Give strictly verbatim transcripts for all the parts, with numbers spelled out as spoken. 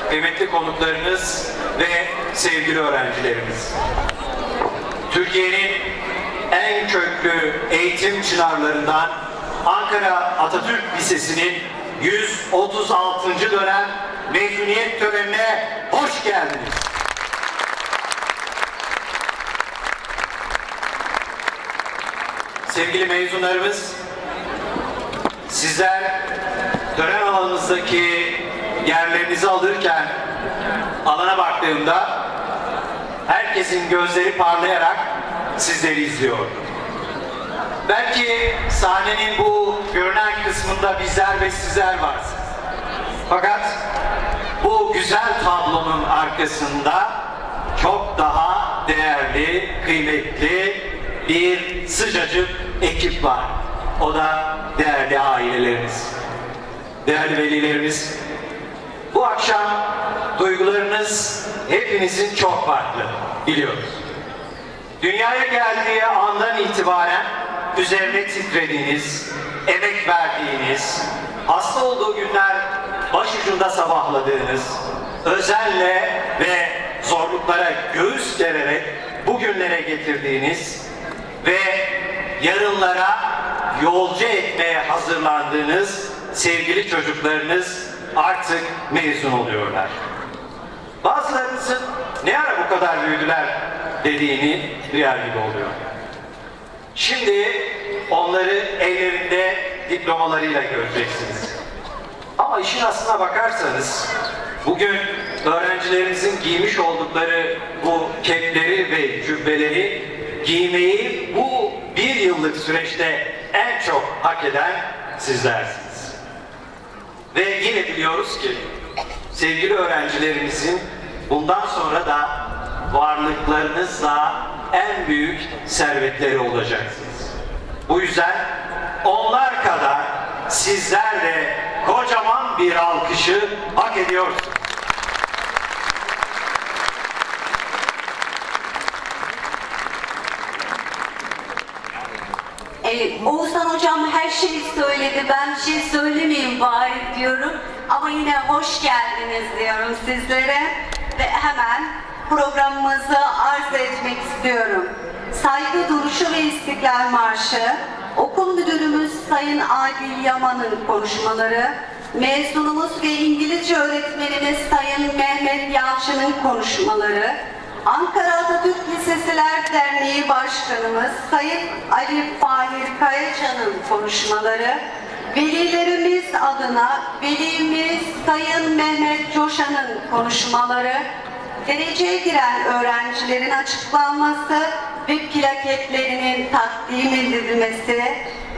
kıymetli konuklarınız ve sevgili öğrencilerimiz. Türkiye'nin en köklü eğitim çınarlarından Ankara Atatürk Lisesi'nin yüz otuz altıncı dönem mezuniyet törenine hoş geldiniz. Sevgili mezunlarımız, sizler tören alanınızdaki yerlerinizi alırken alana baktığımda herkesin gözleri parlayarak sizleri izliyor. Belki sahnenin bu görünen kısmında bizler ve sizler varsınız. Fakat bu güzel tablonun arkasında çok daha değerli, kıymetli bir sıcacık ekip var. O da değerli ailelerimiz, değerli velilerimiz. Bu akşam duygularınız hepinizin çok farklı, biliyoruz. Dünyaya geldiği andan itibaren üzerine titrediğiniz, emek verdiğiniz, hasta olduğu günler başucunda sabahladığınız, özenle ve zorluklara göğüs gererek bugünlere getirdiğiniz ve yarınlara yolcu etmeye hazırlandığınız sevgili çocuklarınız artık mezun oluyorlar. Bazılarınızın ne ara bu kadar büyüdüler dediğini duyar gibi oluyor. Şimdi onları ellerinde diplomalarıyla göreceksiniz. Ama işin aslına bakarsanız bugün öğrencilerimizin giymiş oldukları bu kepleri ve cübbeleri giymeyi bu bir yıllık süreçte en çok hak eden sizlersiniz. Ve yine biliyoruz ki sevgili öğrencilerimizin bundan sonra da varlıklarınızla en büyük servetleri olacaksınız. Bu yüzden onlar kadar sizler de kocaman bir alkışı hak ediyorsunuz. Ee, Oğuzhan Hocam her şeyi söyledi, ben bir şey söylemeyeyim bari diyorum. Ama yine hoş geldiniz diyorum sizlere. Ve hemen programımızı arz etmek istiyorum. Saygı duruşu ve İstiklal Marşı, okul müdürümüz Sayın Adil Yaman'ın konuşmaları, mezunumuz ve İngilizce öğretmenimiz Sayın Mehmet Yalçın'ın konuşmaları, Ankara Atatürk Lisesiler Derneği Başkanımız Sayın Ali Fahir Kayacan'ın konuşmaları, velilerimiz adına velimiz Sayın Mehmet Coşan'ın konuşmaları, dereceye giren öğrencilerin açıklanması ve plaketlerinin takdim edilmesi,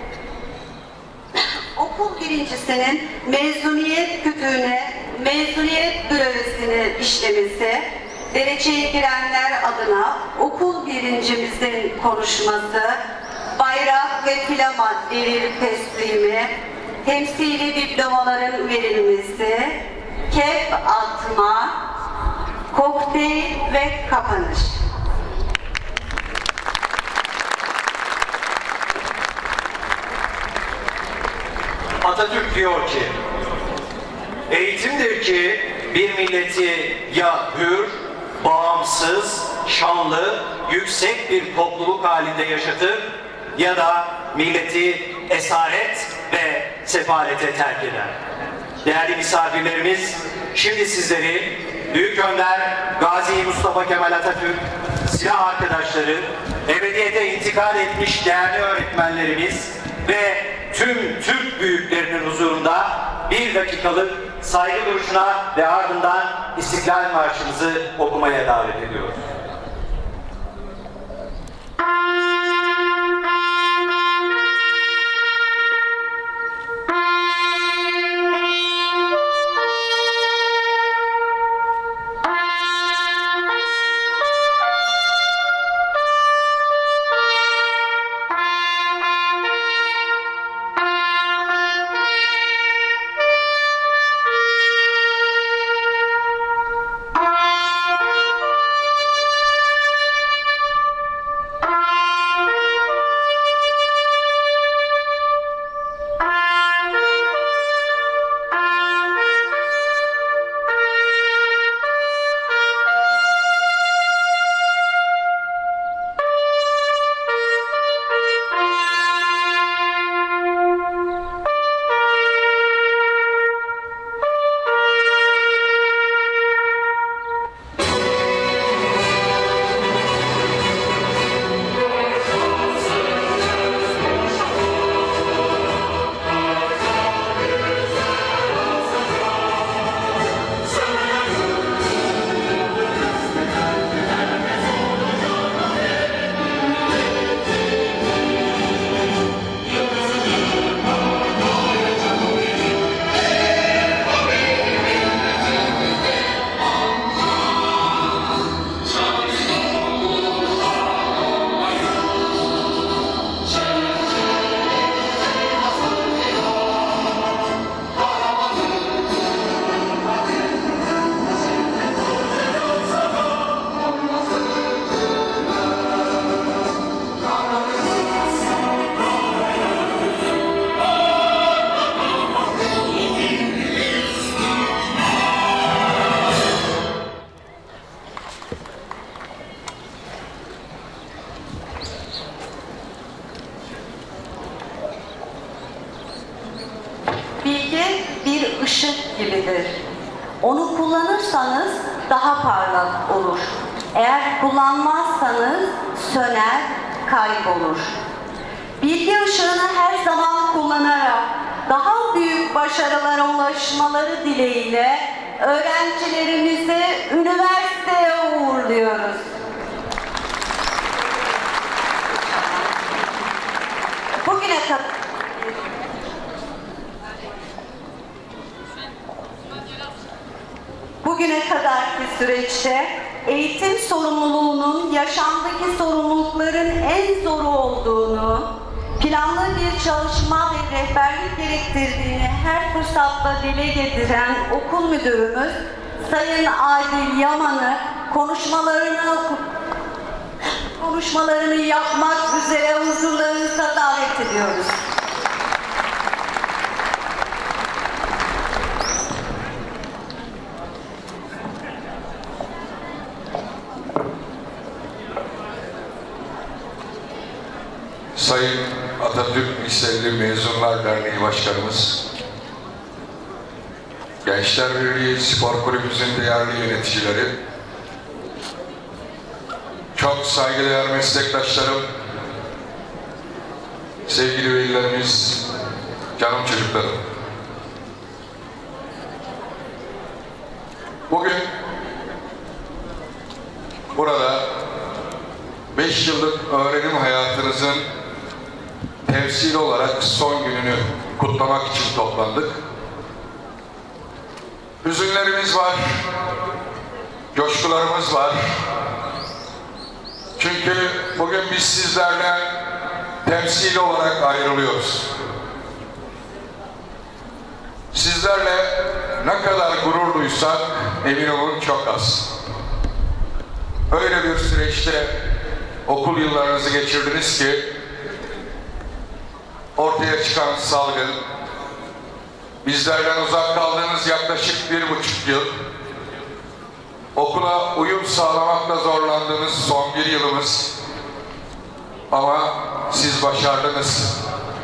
okul birincisinin mezuniyet kütüğüne mezuniyet bürosunu işlemesi, dereceye girenler adına okul birincimizin konuşması, bayrak ve flama devir teslimi, temsili diplomaların verilmesi, kep atma, kokteyl ve kapanış. Atatürk diyor ki, eğitimdir ki bir milleti ya hür, bağımsız, şanlı, yüksek bir topluluk halinde yaşatır ya da milleti esaret ve sefalete terk eder. Değerli misafirlerimiz, şimdi sizleri Büyük Önder Gazi Mustafa Kemal Atatürk, silah arkadaşları, ebediyete intikal etmiş değerli öğretmenlerimiz ve tüm Türk büyüklerinin huzurunda bir dakikalık saygı duruşuna ve ardından İstiklal Marşımızı okumaya davet ediyoruz. Thank you. Onu kullanırsanız daha parlak olur. Eğer kullanmazsanız söner, kaybolur. Bilgi ışığını her zaman kullanarak daha büyük başarılara ulaşmaları dileğiyle öğrencilerimizi üniversiteye uğurluyoruz. Bugüne kadar Bugüne kadarki süreçte eğitim sorumluluğunun yaşamdaki sorumlulukların en zoru olduğunu, planlı bir çalışma ve rehberlik gerektirdiğini her fırsatta dile getiren okul müdürümüz Sayın Adil Yaman'ı konuşmalarını konuşmalarını yapmak üzere huzurlarınıza davet ediyoruz. Sayın Atatürk Liseli Mezunlar Derneği Başkanımız, Gençler Birliği Spor Kulübümüzün değerli yöneticileri, çok saygıdeğer meslektaşlarım, sevgili velilerimiz, canım çocuklarım. Bugün burada beş yıllık öğrenim hayatınızın temsil olarak son gününü kutlamak için toplandık. Hüzünlerimiz var, coşkularımız var. Çünkü bugün biz sizlerle temsil olarak ayrılıyoruz. Sizlerle ne kadar gurur duysak emin olun çok az. Öyle bir süreçte okul yıllarınızı geçirdiniz ki ortaya çıkan salgın, bizlerden uzak kaldığınız yaklaşık bir buçuk yıl, okula uyum sağlamakta zorlandığınız son bir yılımız, ama siz başardınız.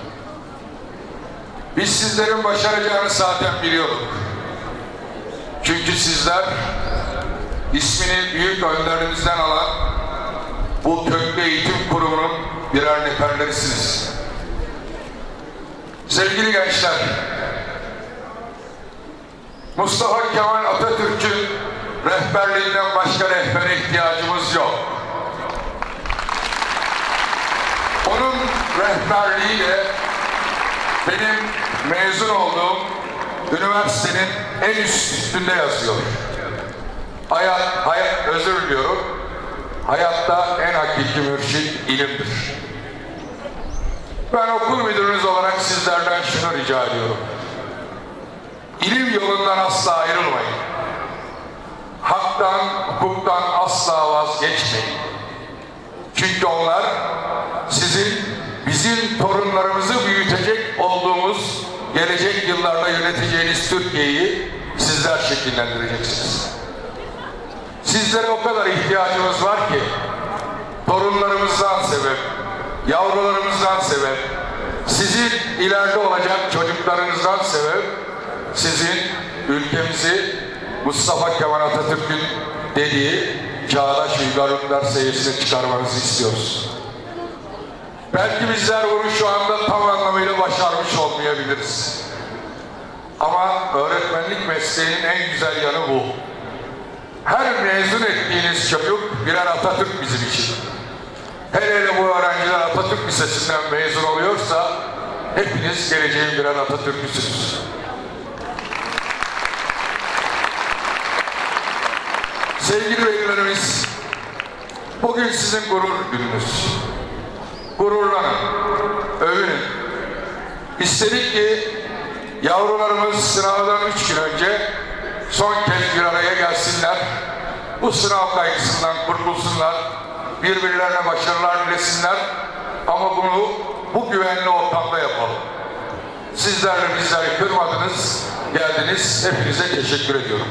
Biz sizlerin başaracağını zaten biliyorduk. Çünkü sizler ismini büyük önderlerimizden alan bu köklü eğitim kurumunun birer neferlerisiniz. Sevgili gençler, Mustafa Kemal Atatürk'ün rehberliğinden başka rehbere ihtiyacımız yok. Onun rehberliğiyle benim mezun olduğum üniversitenin en üst üstünde yazıyor. Hayat, hayat, özür diliyorum. Hayatta en hakiki mürşit ilimdir. Ben okul müdürünüz olarak sizlerden şunu rica ediyorum. İlim yolundan asla ayrılmayın. Haktan, hukuktan asla vazgeçmeyin. Çünkü onlar sizin, bizim torunlarımızı büyütecek olduğumuz gelecek yıllarda yöneteceğiniz Türkiye'yi sizler şekillendireceksiniz. Sizlere o kadar ihtiyacımız var ki torunlarımızdan sebep, yavrularımızdan sebep, sizin ileride olacak çocuklarınızdan sebep, sizin ülkemizi Mustafa Kemal Atatürk'ün dediği çağdaş uygarlıklar seviyesine çıkarmanızı istiyoruz. Belki bizler bunu şu anda tam anlamıyla başarmış olmayabiliriz. Ama öğretmenlik mesleğinin en güzel yanı bu. Her mezun ettiğiniz çocuk birer Atatürk bizim için. Hele hele bu öğrenciler Atatürk Lisesi'nden mezun oluyorsa hepiniz geleceğin birer Atatürk'üsünüz. Sevgili velilerimiz, bugün sizin gurur gününüz. Gururlanın, övünün. İstedik ki yavrularımız sınavdan üç gün önce son kez bir araya gelsinler. Bu sınav kaygısından kurtulsunlar. Birbirlerine başarılar dilesinler. Ama bunu bu güvenli ortamda yapalım. Sizler de bizleri kırmadınız, geldiniz. Hepinize teşekkür ediyorum.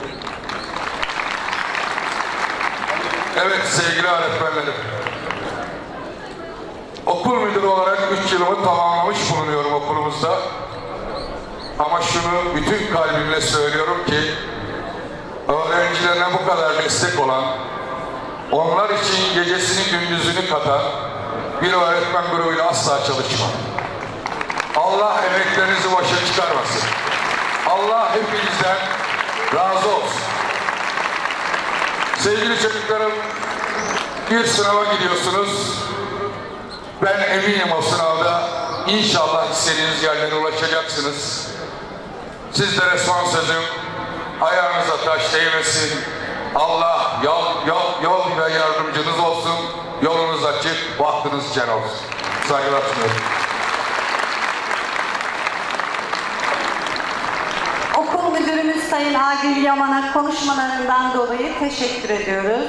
Evet sevgili öğretmenlerim. Okul müdürü olarak üç yılımı tamamlamış bulunuyorum okulumuzda. Ama şunu bütün kalbimle söylüyorum ki öğrencilerine bu kadar destek olan, onlar için gecesini gündüzünü katan bir öğretmen grubuyla asla çalışmam. Allah emeklerinizi boşa çıkarmasın. Allah hepinizden razı olsun. Sevgili çocuklarım, bir sınava gidiyorsunuz. Ben eminim o sınavda inşallah istediğiniz yerlere ulaşacaksınız. Sizlere son sözüm, ayağınıza taş değmesin. Allah yol, yol, yol ve yardımcınız olsun. Yolunuz açık, bahtınız şen olsun. Saygılar sunuyorum. Okul Müdürümüz Sayın Agil Yaman'a konuşmalarından dolayı teşekkür ediyoruz.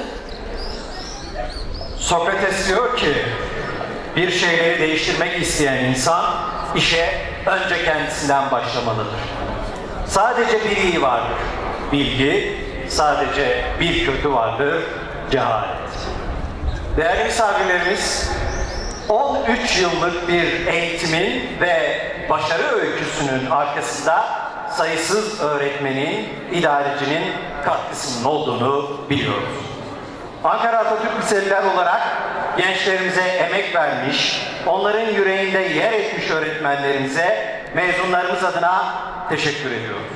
Sokrates diyor ki, bir şeyleri değiştirmek isteyen insan işe önce kendisinden başlamalıdır. Sadece bir iyi vardır, bilgi, sadece bir kötü vardır, cehalet. Değerli misafirlerimiz, on üç yıllık bir eğitimin ve başarı öyküsünün arkasında sayısız öğretmenin, idarecinin katkısının olduğunu biliyoruz. Ankara Atatürk Liseliler olarak gençlerimize emek vermiş, onların yüreğinde yer etmiş öğretmenlerimize mezunlarımız adına teşekkür ediyoruz.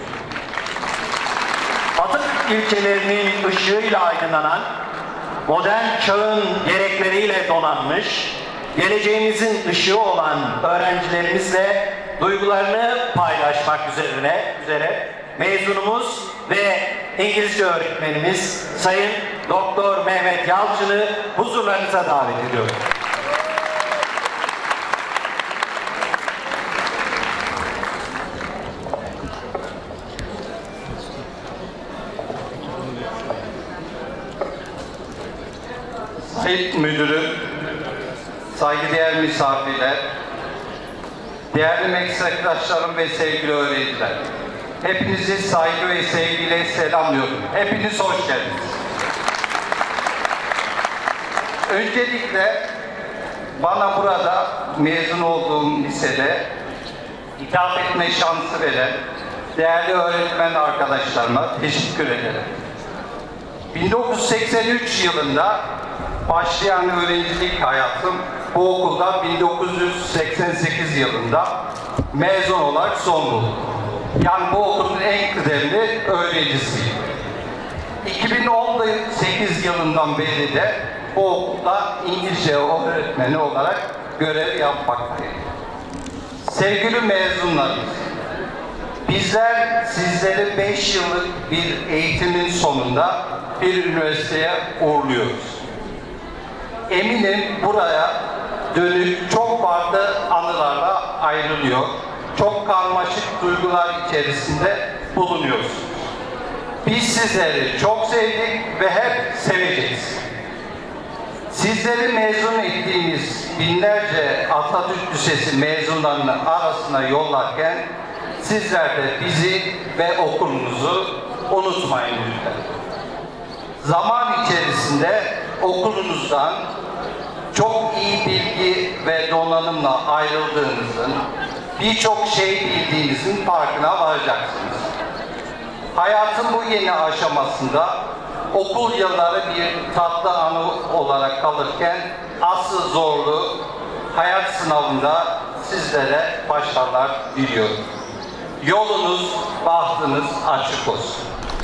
Atatürk ilkelerinin ışığıyla aydınlanan, modern çağın gerekleriyle donanmış, geleceğimizin ışığı olan öğrencilerimizle duygularını paylaşmak üzerine üzere mezunumuz ve İngilizce öğretmenimiz Sayın Doktor Mehmet Yalçın'ı huzurlarınıza davet ediyorum. Sayın Müdürüm, saygıdeğer misafirler, değerli meslektaşlarım ve sevgili öğrenciler, hepinizi saygı ve sevgiyle selamlıyorum. Hepiniz hoş geldiniz. Öncelikle bana burada mezun olduğum lisede hitap etme şansı veren değerli öğretmen arkadaşlarıma teşekkür ederim. bin dokuz yüz seksen üç yılında başlayan öğrencilik hayatım bu okulda bin dokuz yüz seksen sekiz yılında mezun olarak son buldu. Yani bu okulun en kıdemli öğrencisiyim. iki bin on sekiz yılından beri de bu okulda İngilizce öğretmeni olarak görev yapmaktayım. Sevgili mezunlarımız, bizler sizleri beş yıllık bir eğitimin sonunda bir üniversiteye uğurluyoruz. Eminim buraya dönük çok farklı anılarla ayrılıyor. Çok karmaşık duygular içerisinde bulunuyoruz. Biz sizleri çok sevdik ve hep seveceğiz. Sizleri mezun ettiğimiz binlerce Atatürk Lisesi mezunlarının arasına yollarken sizler de bizi ve okulumuzu unutmayın lütfen. Zaman içerisinde okulunuzdan çok iyi bilgi ve donanımla ayrıldığınızın, birçok şey bildiğinizin farkına varacaksınız. Hayatın bu yeni aşamasında okul yılları bir tatlı anı olarak kalırken asıl zorlu hayat sınavında sizlere başarılar diliyorum. Yolunuz, bahtınız açık olsun.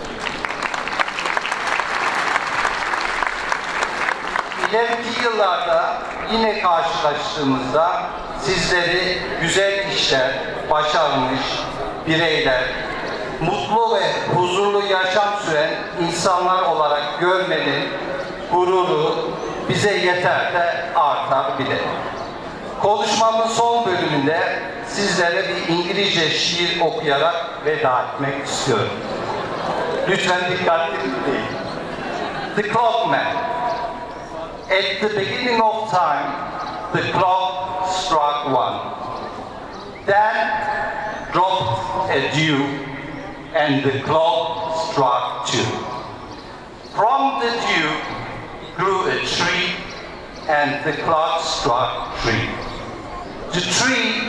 İleriki yıllarda yine karşılaştığımızda sizleri güzel işler, başarmış bireyler, mutlu ve huzurlu yaşam süren insanlar olarak görmenin gururu bize yeter de artar bile. Konuşmamın son bölümünde sizlere bir İngilizce şiir okuyarak veda etmek istiyorum. Lütfen dikkatli dinleyin. The Clockman. At the beginning of time, the clock struck one. Then dropped a dew, and the clock struck two. From the dew grew a tree, and the clock struck three. The tree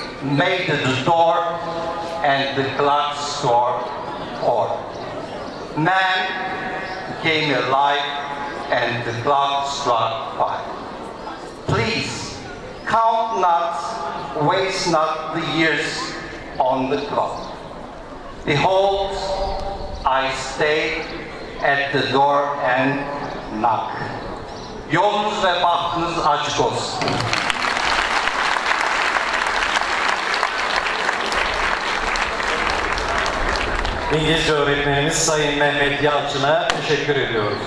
made the door, and the clock struck four. man came alive and the clock struck five. Please, count not, waste not the years on the clock. Behold, I stay at the door and knock. Yolunuz ve bahtınız açık olsun. İngilizce öğretmenimiz Sayın Mehmet Yalçın'a teşekkür ediyoruz.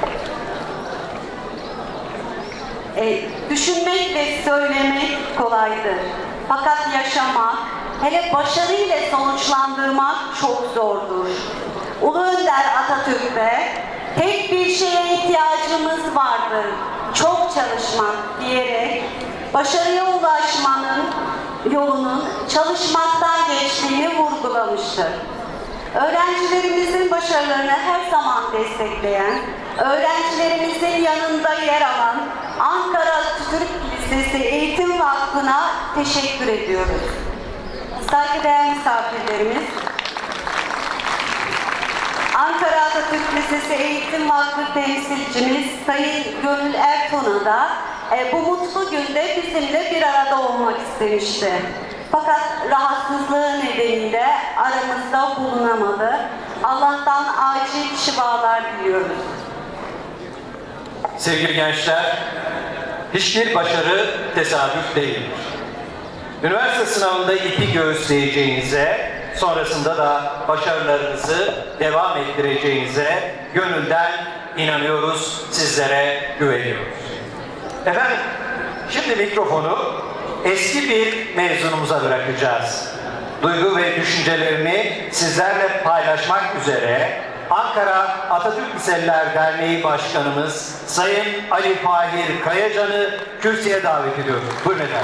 E, düşünmek ve söylemek kolaydır. Fakat yaşamak, hele başarıyla sonuçlandırmak çok zordur. Ulu Önder Atatürk'te tek bir şeye ihtiyacımız vardır, çok çalışmak diyerek başarıya ulaşmanın yolunun çalışmaktan geçtiğini vurgulamıştır. Öğrencilerimizin başarılarını her zaman destekleyen, öğrencilerimizin yanında yer alan Ankara Atatürk Lisesi Eğitim Vakfı'na teşekkür ediyoruz. Saygıdeğer misafirlerimiz, Ankara Atatürk Lisesi Eğitim Vakfı temsilcimiz Sayın Gönül Ertuğ'a da e, bu mutlu günde bizimle bir arada olmak istemişti. Fakat rahatsızlığı nedeniyle aramızda bulunamadı. Allah'tan acil şifalar diliyoruz. Sevgili gençler, hiçbir başarı tesadüf değildir. Üniversite sınavında ipi göğüsleyeceğinize, sonrasında da başarılarınızı devam ettireceğinize gönülden inanıyoruz, sizlere güveniyoruz. Efendim, şimdi mikrofonu eski bir mezunumuza bırakacağız. Duygu ve düşüncelerini sizlerle paylaşmak üzere Ankara Atatürk Liseliler Derneği Başkanımız Sayın Ali Fahir Kayacan'ı kürsüye davet ediyoruz. Buyurun efendim.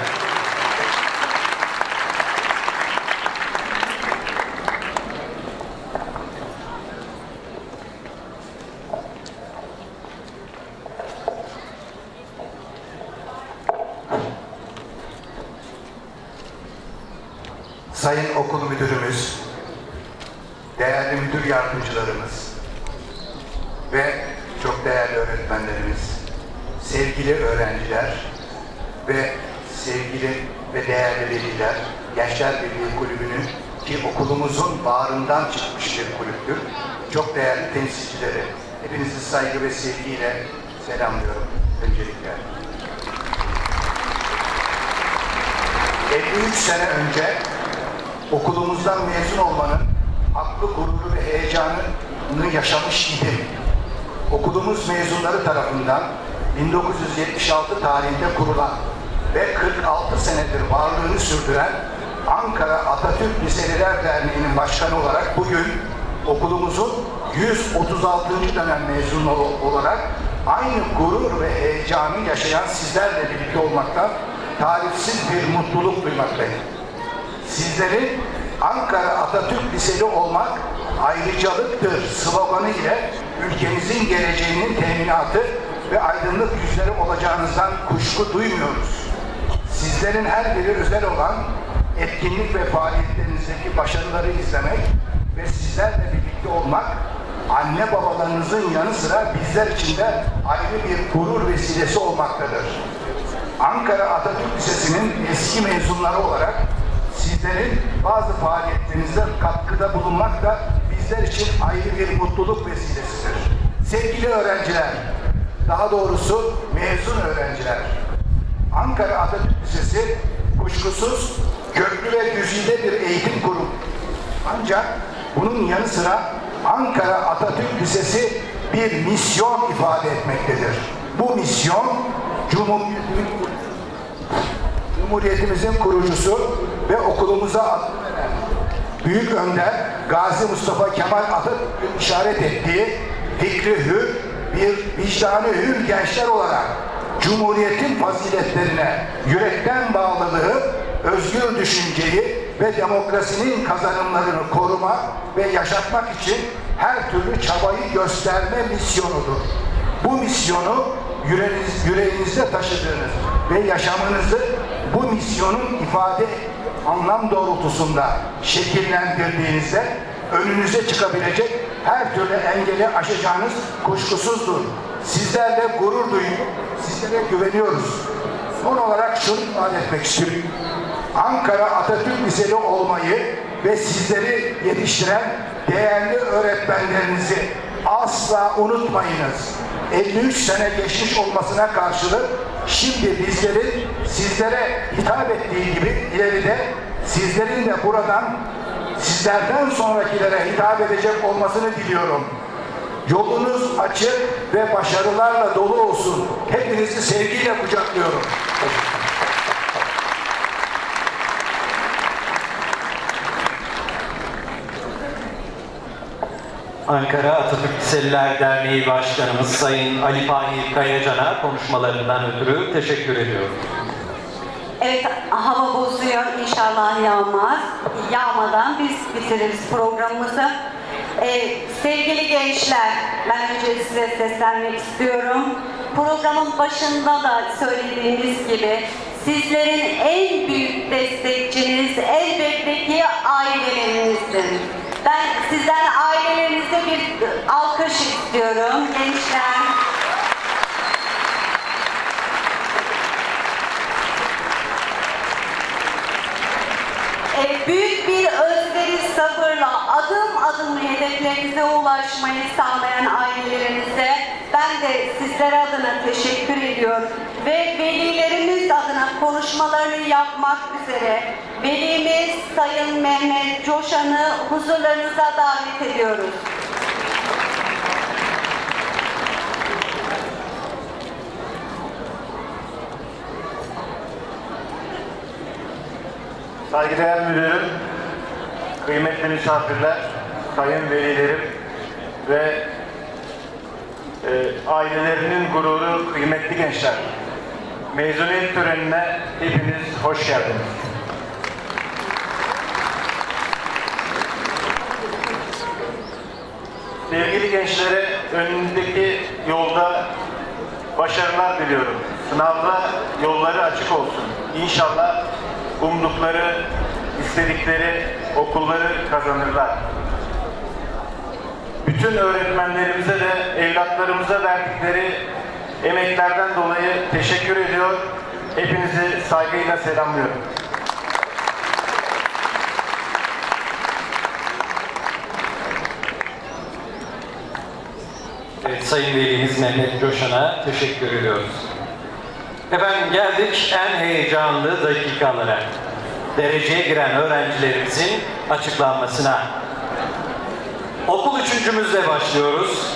Sayın Okul Müdürümüz, değerli müdür yardımcılarımız ve çok değerli öğretmenlerimiz, sevgili öğrenciler ve sevgili ve değerli veliler, Gençler Birliği Kulübü'nün ki okulumuzun bağrından çıkmış bir kulüptür. Çok değerli temsilcileri, hepinizi saygı ve sevgiyle selamlıyorum öncelikle. elli üç sene önce okulumuzdan mezun olmanın haklı gururu ve heyecanını yaşamış idim. Okulumuz mezunları tarafından bin dokuz yüz yetmiş altı tarihinde kurulan ve kırk altı senedir varlığını sürdüren Ankara Atatürk Liseliler Derneği'nin başkanı olarak bugün okulumuzun yüz otuz altıncı dönem mezunu olarak aynı gurur ve heyecanı yaşayan sizlerle birlikte olmaktan tarifsiz bir mutluluk duymaktayım. Sizlerin Ankara Atatürk Liseli olmak ayrıcalıktır sloganı ile ülkemizin geleceğinin teminatı ve aydınlık yüzleri olacağınızdan kuşku duymuyoruz. Sizlerin her biri özel olan etkinlik ve faaliyetlerinizdeki başarıları izlemek ve sizlerle birlikte olmak anne babalarınızın yanı sıra bizler için de ayrı bir gurur vesilesi olmaktadır. Ankara Atatürk Lisesi'nin eski mezunları olarak sizlerin bazı faaliyetlerinizde katkıda bulunmak da bizler için ayrı bir mutluluk vesilesidir. Sevgili öğrenciler, daha doğrusu mezun öğrenciler, Ankara Atatürk Lisesi kuşkusuz köklü ve güzide bir eğitim kurumu. Ancak bunun yanı sıra Ankara Atatürk Lisesi bir misyon ifade etmektedir. Bu misyon Cumhuriyetimiz, Cumhuriyetimizin kurucusu ve okulumuza adını veren Büyük Önder Gazi Mustafa Kemal Atatürk'ün işaret ettiği fikri hür, bir vicdanı hür gençler olarak Cumhuriyetin faziletlerine yürekten bağlılığı, özgür düşünceyi ve demokrasinin kazanımlarını koruma ve yaşatmak için her türlü çabayı gösterme misyonudur. Bu misyonu yüreğiniz, yüreğinizde taşıdığınız ve yaşamınızı bu misyonun ifade anlam doğrultusunda şekillendirdiğinizde önünüze çıkabilecek her türlü engeli aşacağınız kuşkusuzdur. Sizlerle gurur duyup sizlere güveniyoruz. Son olarak şunu ifade etmek istiyorum. Ankara Atatürk Liseli olmayı ve sizleri yetiştiren değerli öğretmenlerinizi asla unutmayınız. elli üç sene geçmiş olmasına karşılık şimdi bizlerin sizlere hitap ettiği gibi ileride sizlerin de buradan sizlerden sonrakilere hitap edecek olmasını diliyorum. Yolunuz açık ve başarılarla dolu olsun. Hepinizi sevgiyle kucaklıyorum. Ankara Atatürk Liseliler Derneği Başkanımız Sayın Ali Fahri Kayacan'a konuşmalarından ötürü teşekkür ediyorum. Evet, hava bozuyor, inşallah yağmaz. Yağmadan biz bitiririz programımızı. Ee, sevgili gençler, ben önce size seslenmek istiyorum. Programın başında da söylediğimiz gibi sizlerin en büyük destekçiniz elbette ki ailelerinizdir. Ben sizden ailelerinize bir alkış istiyorum gençler. Ee, büyük bir özveri, sabırla adım adım hedeflerinize ulaşmayı sağlayan ailelerinize ben de sizler adına teşekkür ediyorum. Ve velilerimiz adına konuşmalarını yapmak üzere velimiz Sayın Mehmet Coşan'ı huzurlarınıza davet ediyoruz. Saygıdeğer müdürüm, kıymetli misafirler, sayın velilerim ve e, ailelerinin gururu kıymetli gençler. Mezuniyet törenine hepiniz hoş geldiniz. Sevgili gençlere önündeki yolda başarılar diliyorum. Sınavda yolları açık olsun. İnşallah umdukları, istedikleri okulları kazanırlar. Bütün öğretmenlerimize de evlatlarımıza verdikleri emeklerden dolayı teşekkür ediyor. Hepinizi saygıyla selamlıyorum. Evet, Sayın Velimiz Mehmet Coşan'a teşekkür ediyoruz. Efendim geldik en heyecanlı dakikalara. Dereceye giren öğrencilerimizin açıklanmasına. Okul üçüncümüzle başlıyoruz.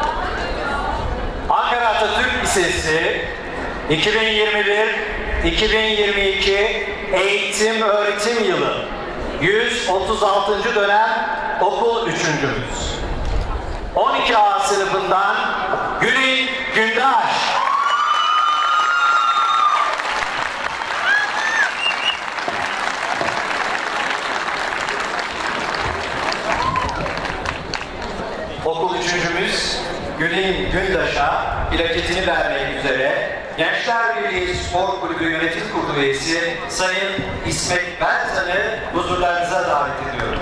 Ankara Atatürk Lisesi iki bin yirmi bir iki bin yirmi iki eğitim öğretim yılı yüz otuz altıncı dönem okul üçüncümüz. on iki A sınıfından Gülin Gündaş. Okul üçüncümüz Gülin Gündaş'a plaketini vermek üzere Gençler Birliği Spor Kulübü Yönetim Kurulu üyesi Sayın İsmet Beltan'ı huzurlarınıza davet ediyorum.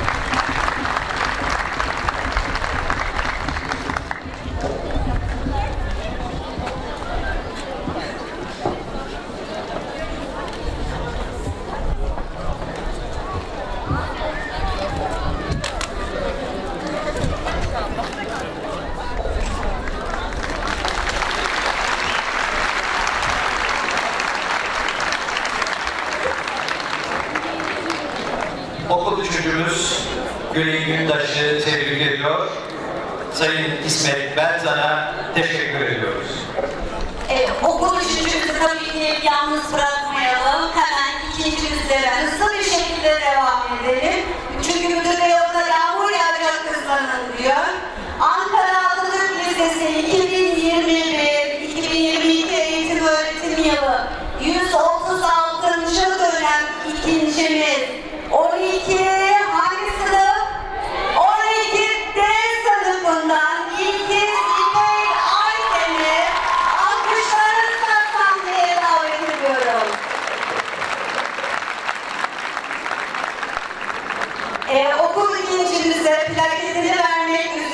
Okul üçüncümüz Gülin Gündaş'ı tebrik ediyor. Sayın İsmet Beltan'a teşekkür ediyoruz. Ee, okul üçüncümüzü tabii ki yalnız bırakmayalım. Hemen ikincimizlere hızlı bir şekilde devam edelim. Çünkü müdür bey orada yağmur yağacak kızlarının diyor. Ankara Atatürk Lisesi iki bin yirmi bir iki bin yirmi iki eğitim öğretim yılı yüz otuz altıncı dönem ikincimiz on iki hangi sınıf? on iki D sınıfından İlkiz İpek Ayten'i alkışlarınızla sahneye davet ediyorum. Ee, okul ikincimize plaketini vermek üzere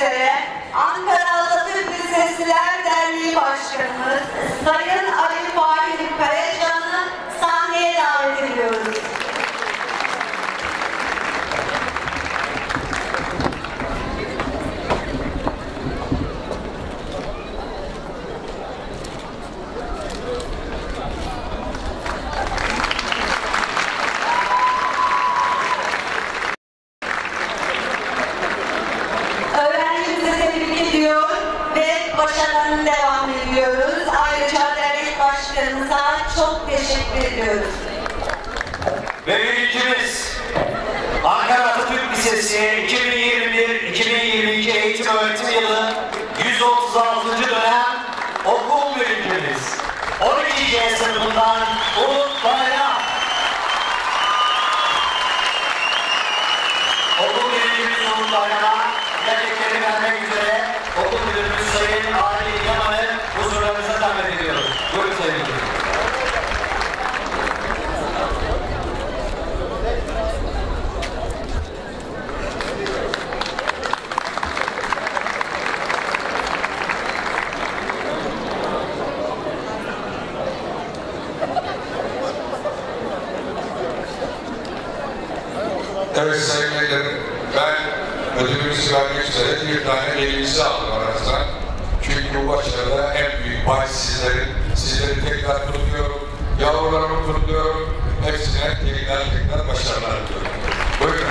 Temsilciler Derneği Başkanımız Sayın Ali Fahri Kayacan'ı sahneye davet ediyoruz. Başarılarını devam ediyoruz. Ayrıca dernek başkanımıza çok teşekkür ediyoruz. Ve birincimiz Ankara Atatürk Lisesi iki bin yirmi bir iki bin yirmi iki eğitim öğretim yılı yüz otuz altıncı dönem okul birincimiz on iki C sınıfından Umut Bayram. Okul birincimiz Umut Bayram'a gerçekleri vermek üzere okul müdürümüz Sayın Ali Yaman'ı huzurlarınıza davet ediyoruz. Buyurun sevgili. Evet sayın velilerim, ben ödülümüzü vermek üzere bir tane elimizi aldım aranızdan. Çünkü bu başarıda en büyük pay sizlerin. Sizleri tekrar kutluyorum, yavrularımı kutluyorum. Hepsine tekrar tekrar başarılar diliyorum. Buyurun.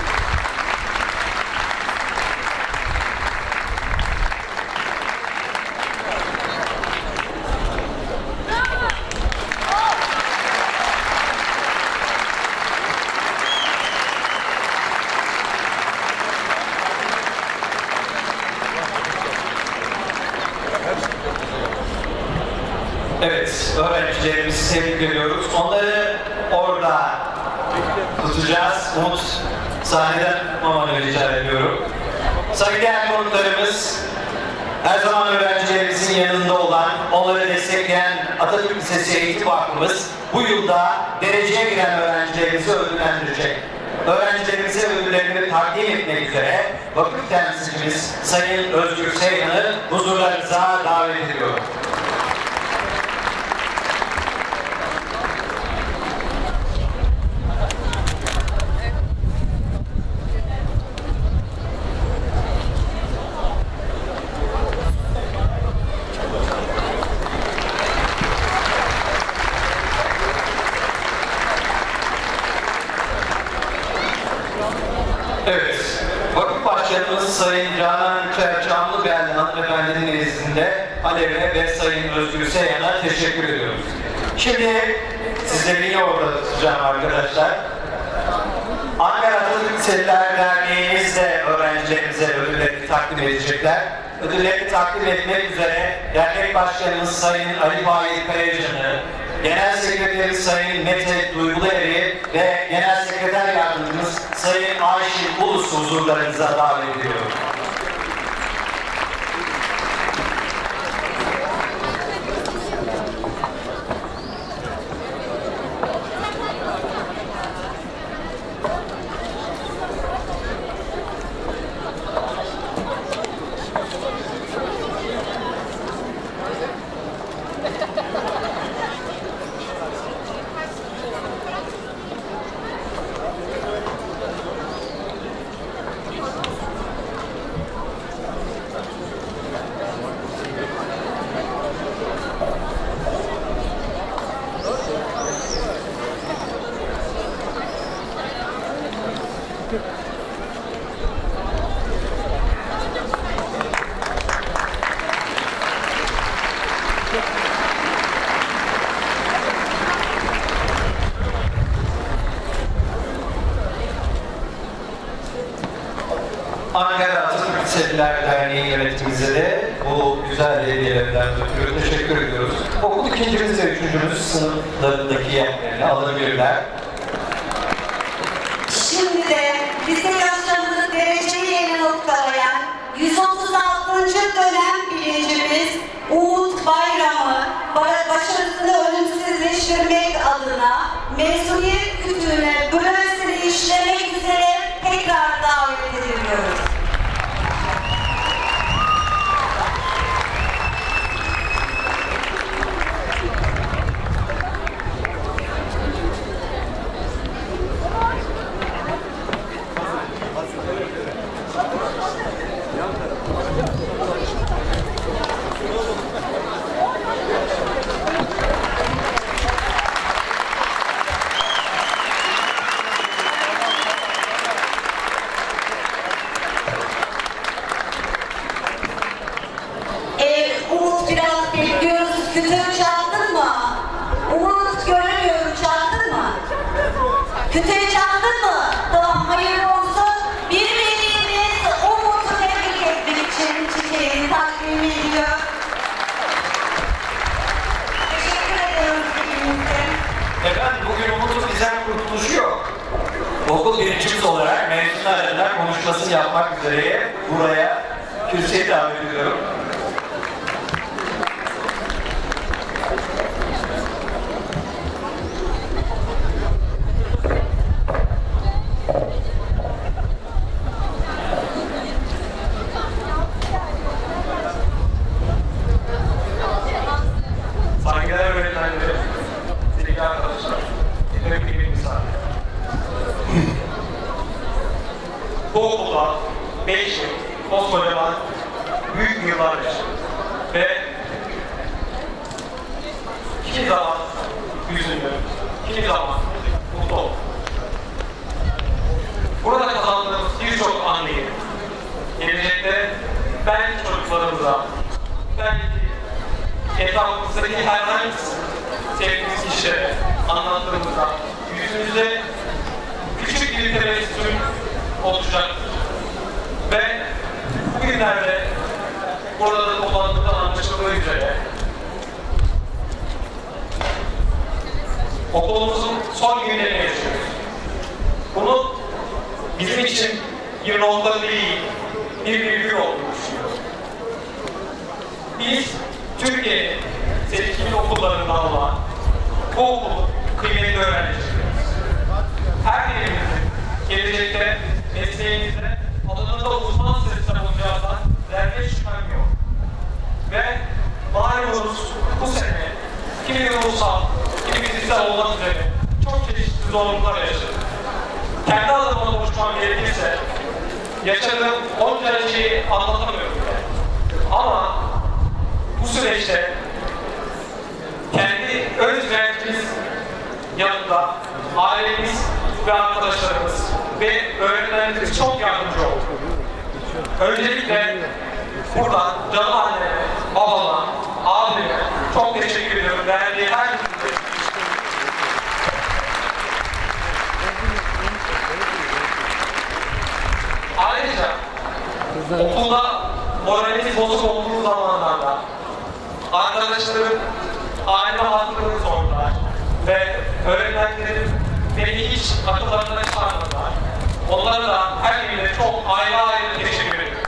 Evet, öğrencilerimizi tebrik ediyoruz. Onları orada tutacağız. Umut sahneden tutmamanı rica ediyorum. Saygıdeğer konuklarımız, her zaman öğrencilerimizin yanında olan, onları destekleyen Atatürk Lisesi Eğitim Vakfımız bu yılda dereceye giren öğrencilerimizi ödüllendirecek. Öğrencilerimize ödüllerini takdim etmek üzere vakıf temsilcimiz Sayın Özgür Seyhan'ı huzurlarınıza davet ediyorum. Evet, vakıf başkanımız Sayın Canan Çamlıbelli hanımefendinin nezdinde Alev'e ve Sayın Özgür Seyhan'a teşekkür ediyoruz. Şimdi sizleri yine orada tutacağım arkadaşlar. Ankara Atatürk Liseliler Derneğimiz de öğrencilerimize ödüllerini takdim edecekler. Ödüllerini takdim etmek üzere dernek başkanımız Sayın Ali Fahri Kayacan'ı, Genel Sekreterimiz Sayın Mete Duyguleri ve Genel Sekreter Yardımcımız Sayın Ayşin Ulus huzurlarınıza davet ediyorum. Ankara Atatürk Liseliler Derneği yönetimimize de bu güzel hediyelerden ötürü teşekkür ediyoruz. Okul ikincimiz ve üçüncümüz sınıflarındaki yerlerini alabilirler. Şimdi de lise yaşamını dereceyi yeni noktalayan yüz otuz altıncı dönem birincimiz Umut Bayram'ı başarısını ölümsüzleştirmek adına mezuniyet kütüğüne bürosunu işlemek üzere tekrar davet ediliyoruz. Kütüğü çaldın mı? Umut göremiyorum, çaldın mı? Kütüğü çaldın mı? Tamam, hayırlı olsun. Bir velimiz Umut'u tebrik etmek için çiçeğini takdim ediyor. Teşekkür ediyoruz hepinize. Efendim bugün Umut'un bizden kurtuluşu yok. Okul birincimiz olarak mezunlar adına konuşmasını yapmak üzere buraya kürsüye davet ediyorum. Saygıdeğer öğretmenlerim, sevgili arkadaşlar, yetenekli bir misafir. Bu okulda beş yıl, koskocaman büyük yıllar yaşadım. Ve hiçbir zaman hüzünlü, hiçbir zaman mutlu oldum. Burada kazandığımız birçok anıyı gelecekte belki çocuklarımıza, belki etrafımızdaki herhangi sevdiğimiz kişilere anlattığımızda yüzümüzde küçük bir tebessüm oluşacaktır. Ve bugünlerde burada da toplandığımızdan anlaşıldığı üzere okulumuzun son günlerini yaşıyoruz. Bunu bizim için bir nokta değil, bir virgül olduğunu düşünüyoruz. Biz Türkiye'nin seçkili okullarından olan bu okulun kıymetli öğrencileriyiz. Her birimizin gelecekte mesleğimizde alanında uzman sesler olacağından zerre şüphem yok. Ve malumunuz bu sene kimi ulusal, kimi fiziksel olmak üzere çok çeşitli zorluklar yaşadık. Kendi adıma konuşmam gerekirse yaşadığım onca şeyi anlatamıyorum bile. Ama bu süreçte kendi öz renkimiz yanında ailemiz ve arkadaşlarımız ve öğretmenlerimiz çok yardımcı oldu. Öncelikle buradan canım anneme, babama, abime çok teşekkür ediyorum. Verdiği her gün ayrıca okulda moraliniz bozuk olduğu zamanlarda arkadaşlarım aile haklarını sordular ve öğretmenlerim beni hiç akıllarına çıkarmadılar. Onlara da her birine çok ayrı ayrı teşekkür ederim.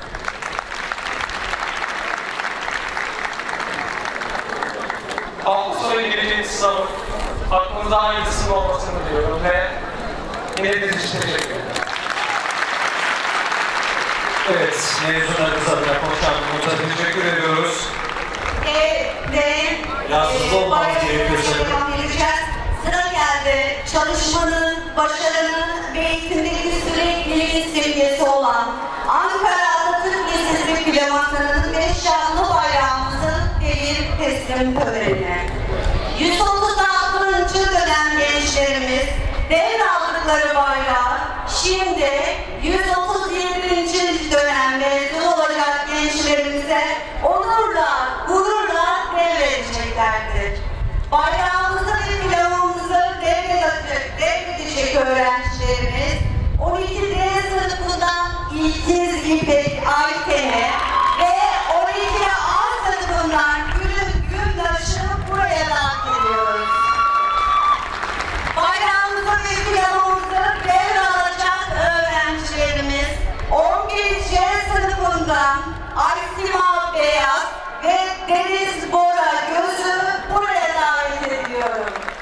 Hafta sonu gireceğiniz sınavın aklınızda aynısının olmasını diliyorum ve dinlediğiniz için teşekkür ederim. Evet, mezunlarımız adına konuşan Umut'a teşekkür ediyoruz. Ve Yazsız olmamız gerekiyor sanırım. Sıra geldi çalışmanın, başarının ve eğitimdeki sürekliliğin simgesi olan Ankara Atatürk Lisesi Plaması'nın ve şanlı bayrağımızın devir teslim törenine. yüz otuz altıncı dönem gençlerimiz devraldıkları bayrağı şimdi yüz otuz yedinci dönem mezun olacak gençlerimize onurla, gururla devredeceklerdir. Bayrağımızı ve pilavımızı devredecek, devredecek öğrencilerimiz on iki D sınıfından İlkiz İpek Ayten'e ve on iki A sınıfından Gülüm Güldaş'ı buraya davet ediyoruz. Bayrağımızı ve pilavımızı devralacak öğrencilerimiz on bir C sınıfından Aysima Beyaz ve Deniz Bora Gözü buraya davet ediyorum.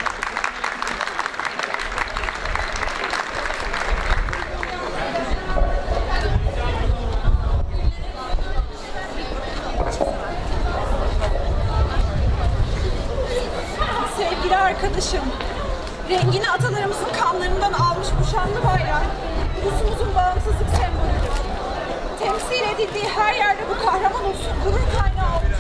Sevgili arkadaşım, rengini atalarımızın kanlarından almış bu şanlı bayrak, ulusumuzun bağımsızlık sembolüdür. Temsil edildiği her yerde bu kahraman ulusun gurur kaynağı olmuş.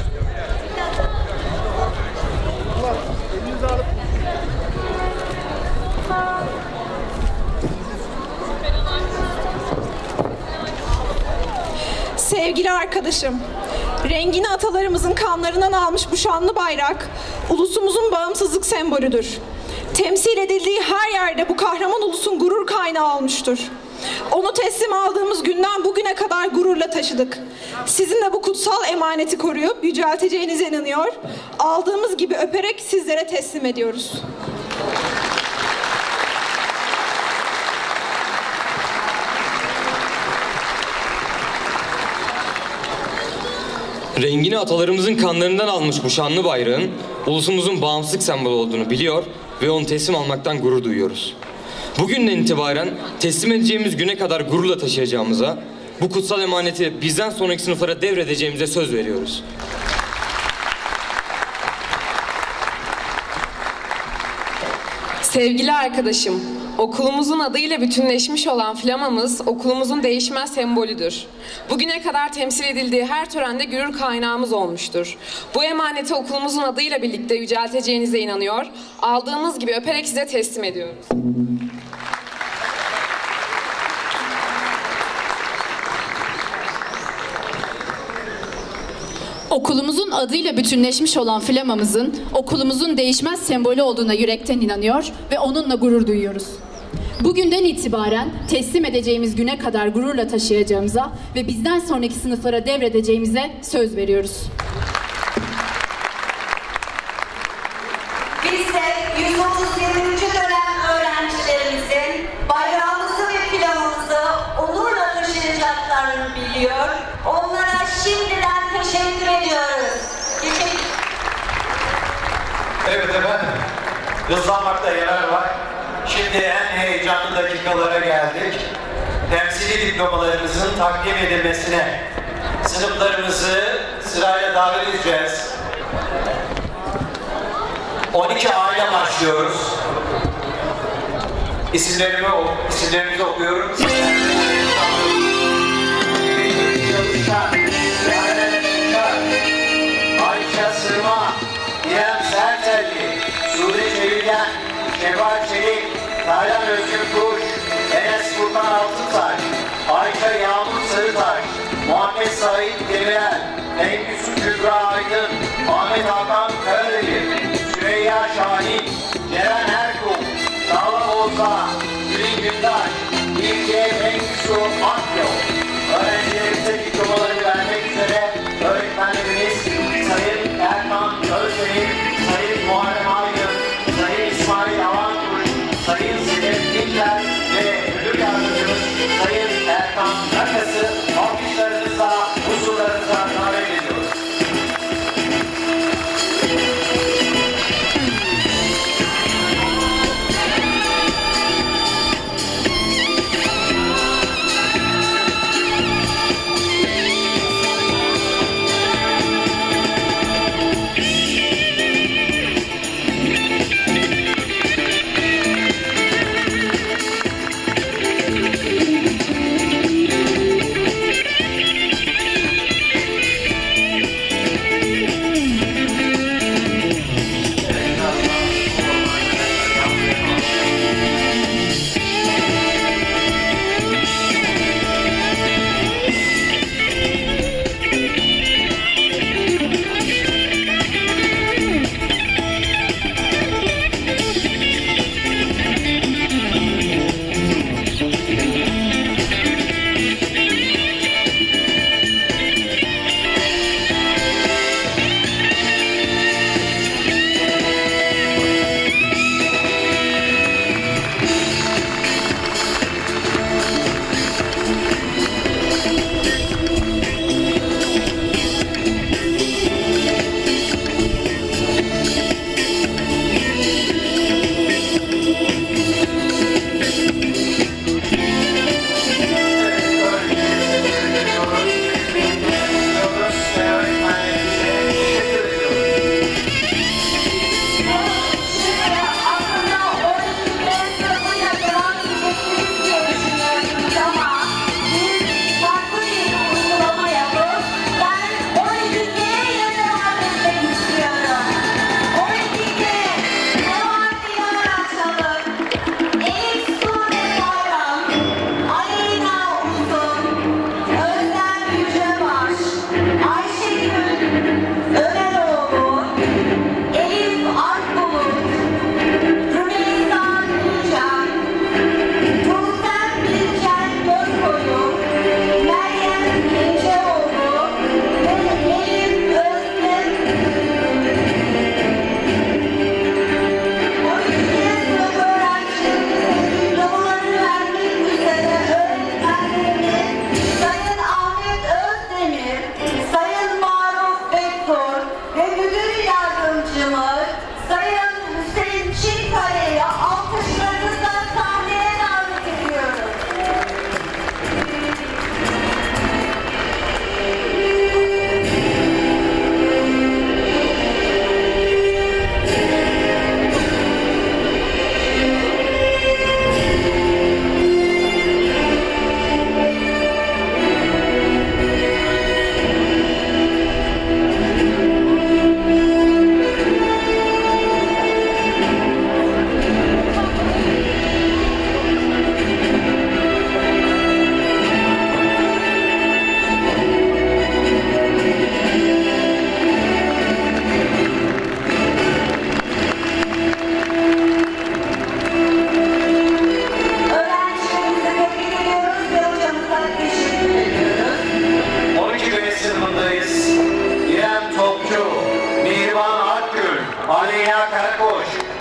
Sevgili arkadaşım, arkadaşım, rengini atalarımızın kanlarından almış bu şanlı bayrak, ulusumuzun bağımsızlık sembolüdür. Temsil edildiği her yerde bu kahraman ulusun gurur kaynağı olmuştur. Onu teslim aldığımız günden bugüne kadar gururla taşıdık. Sizin de bu kutsal emaneti koruyup yücelteceğinize inanıyor, aldığımız gibi öperek sizlere teslim ediyoruz. Rengini atalarımızın kanlarından almış bu şanlı bayrağın ulusumuzun bağımsızlık sembolü olduğunu biliyor ve onu teslim almaktan gurur duyuyoruz. Bugünden itibaren teslim edeceğimiz güne kadar gururla taşıyacağımıza, bu kutsal emaneti bizden sonraki sınıflara devredeceğimize söz veriyoruz. Sevgili arkadaşım, okulumuzun adıyla bütünleşmiş olan flamamız okulumuzun değişmez sembolüdür. Bugüne kadar temsil edildiği her törende gurur kaynağımız olmuştur. Bu emaneti okulumuzun adıyla birlikte yücelteceğinize inanıyor, aldığımız gibi öperek size teslim ediyoruz. Okulumuzun adıyla bütünleşmiş olan flamamızın okulumuzun değişmez sembolü olduğuna yürekten inanıyor ve onunla gurur duyuyoruz. Bugünden itibaren teslim edeceğimiz güne kadar gururla taşıyacağımıza ve bizden sonraki sınıflara devredeceğimize söz veriyoruz. Biz de yüz otuz yedinci dönem öğrencilerimizin bayrağımızı ve flamamızı onurla taşıyacaklarını biliyor. Onlara şimdiden teşekkür ediyoruz. Teşekkür. Evet efendim, hızlanmakta yarar var. Şimdi en heyecanlı dakikalara geldik. Temsili diplomalarımızın takdim edilmesine sınıflarımızı sırayla davet edeceğiz. on iki A ile başlıyoruz. İsimlerimi, isimlerimizi okuyorum. Ayça Sırma, İrem Sertelli, Sude Çevirgen, Şevval Çelik, Taylan Özgür Kuş, Enes Furkan Altıtaş, Ayça Yağmur Sarıtaş, Muhammed Said Demirel, Engüsü Kübra Aydın, Ahmet Hakan Karademir, Süreyya Şahin, Ceren Erkul, Dağla Bozda, Gülün Gündaş, İlke Engüsü Akyo. Öğrencilerimize diplomaları vermek üzere öğretmenlerimiz Sayın Erkan Özdenir, Sayın Muharrem Aydın, Sayın İsmail Avantuş, Sayın Sedef Dinçer ve Müdür Yardımcımız Sayın Erkan Nakas'ı alkışlarınızla, huzurlarınıza davet ediyoruz.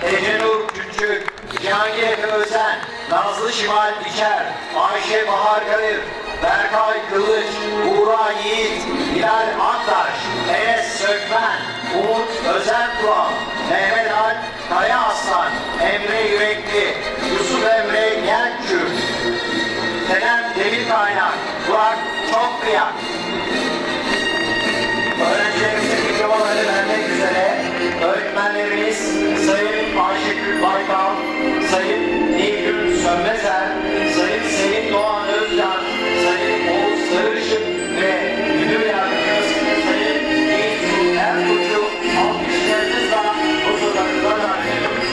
Ecenur Küçük, Cihangir Efe Özen, Nazlı Şimal Diker, Ayşe Bahar Kayır, Berkay Kılıç, Buğra Yiğit, Hilal Aktaş, Enes Sökmen, Umut Özen Kural, Mehmet Alp Kaya Aslan, Emre Yürekli, Yusuf Emre Yenkür, Senem Demir Kaynak, Burak Çokkıyak. Öğrencilerimizin diplomaları vermek üzere öğretmenlerimiz Sayın Ayşegül Baykal, Sayın Nilgün Sönmezer, Sayın Selin Doğan Özcan, Sayın Oğuz Sarışık ve Müdür Yardımcımız Sayın İlsu Ertuğrul alkışlarınızla huzurlarınıza davet ediyoruz.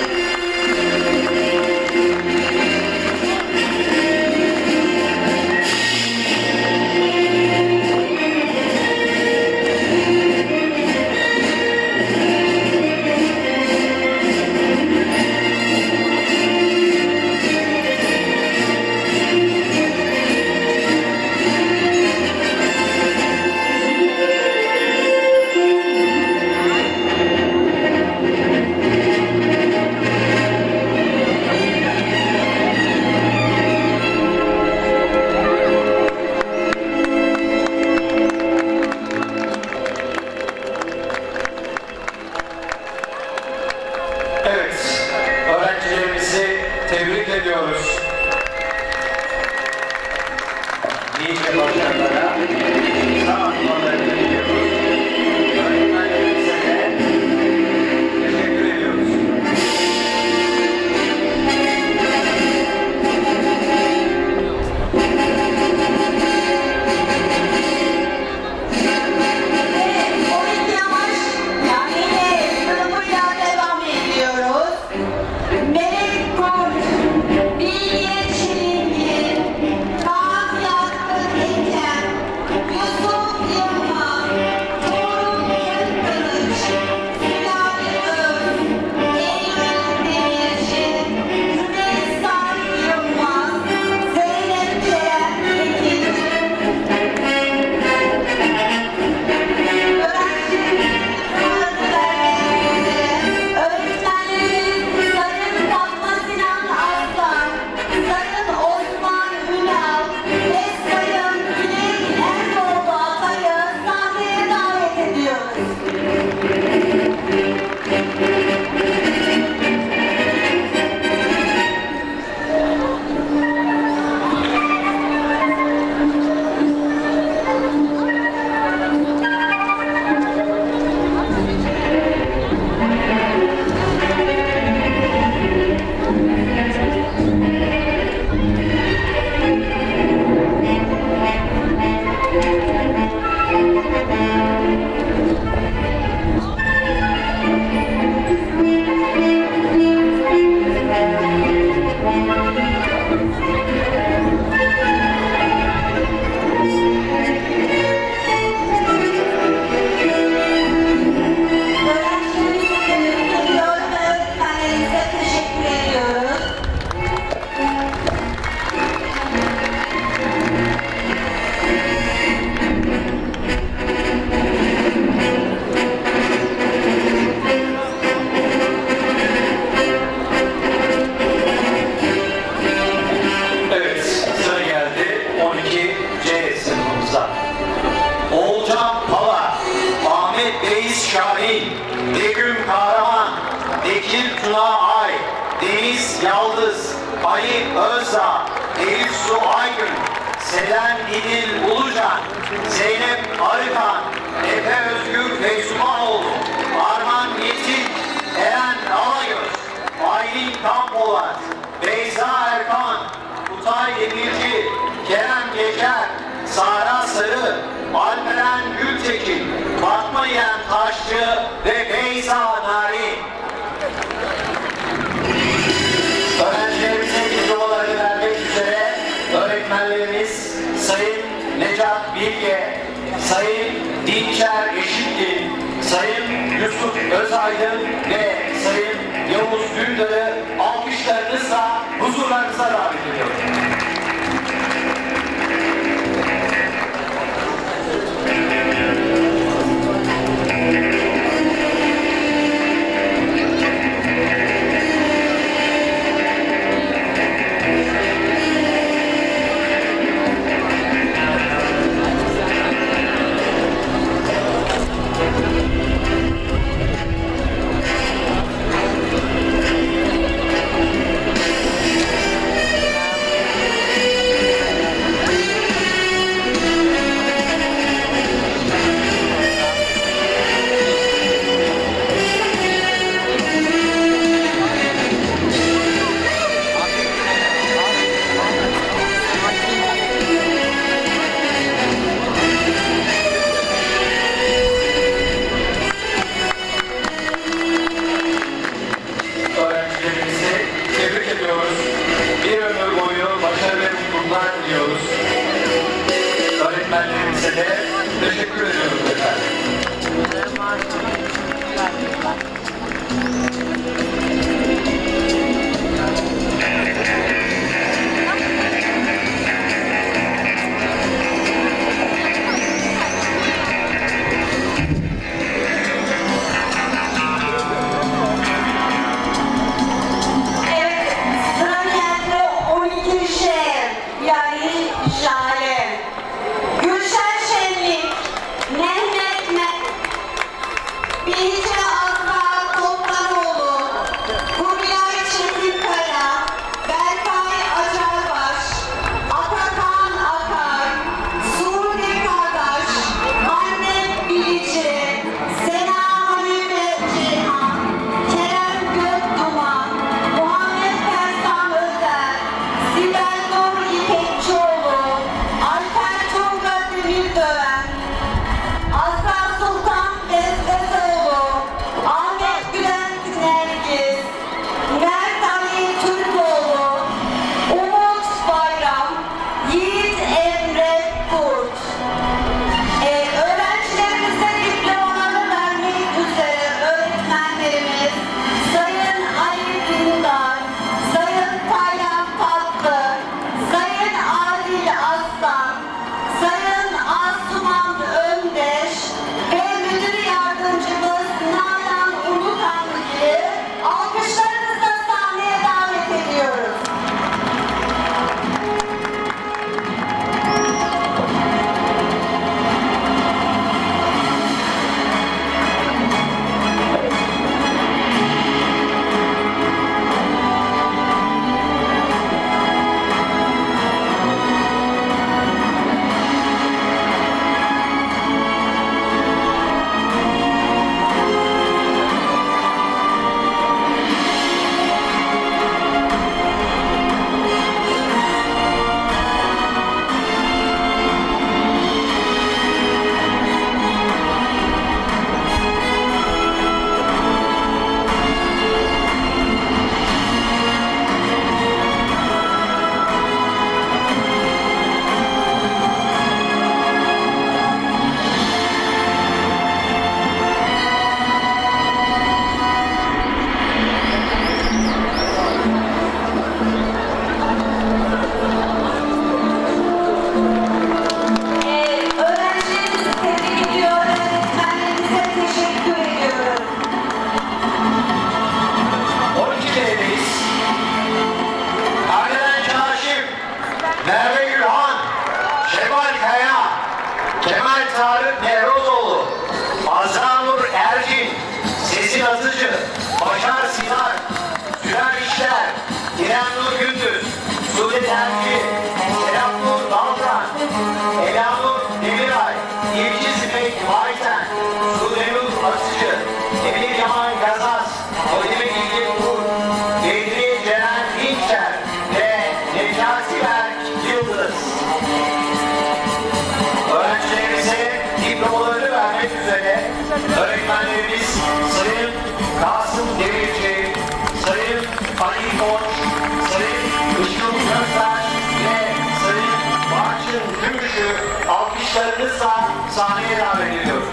alkışlarınızla sahneye davet ediyoruz.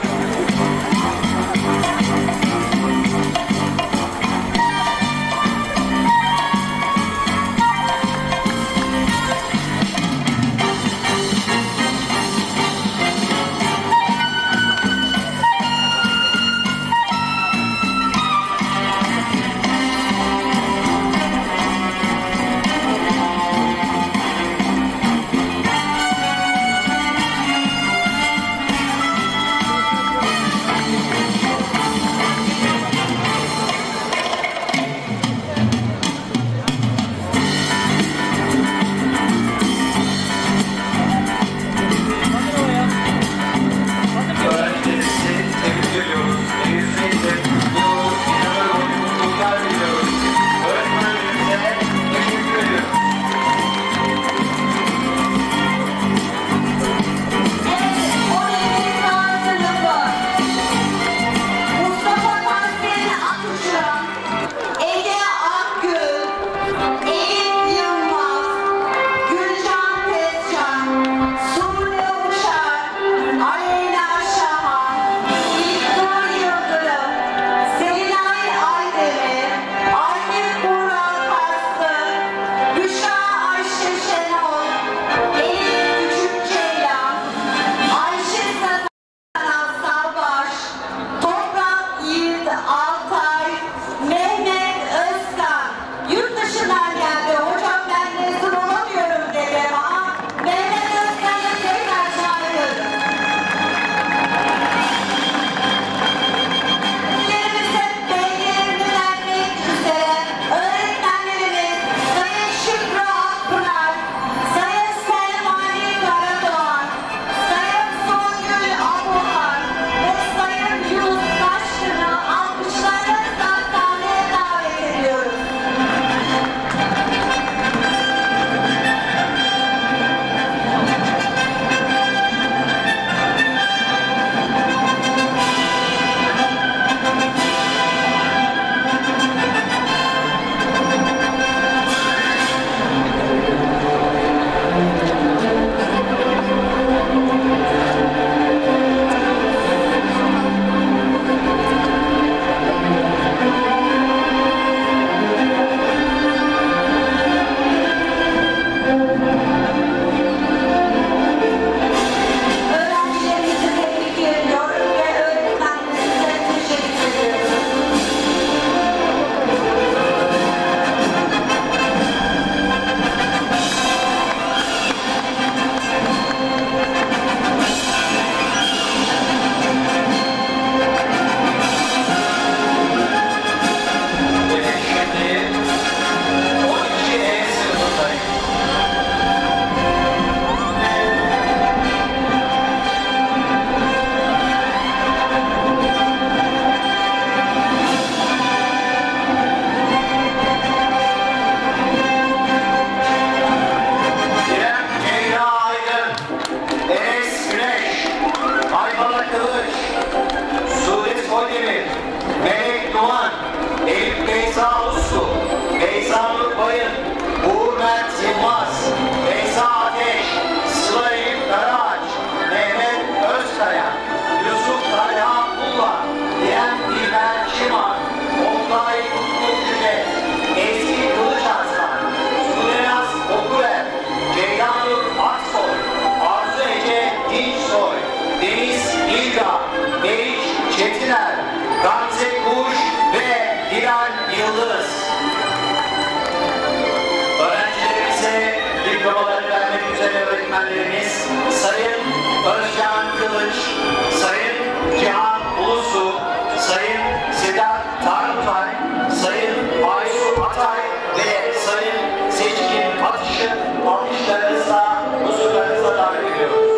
Öğretmenlerimiz Sayın Özcan Kılıç, Sayın Cihan Ulusu, Sayın Sedat Tarıntay, Sayın Aysu Atay ve Sayın Seçkin Atış'ı alkışlarınızla huzurlarınıza davet ediyoruz.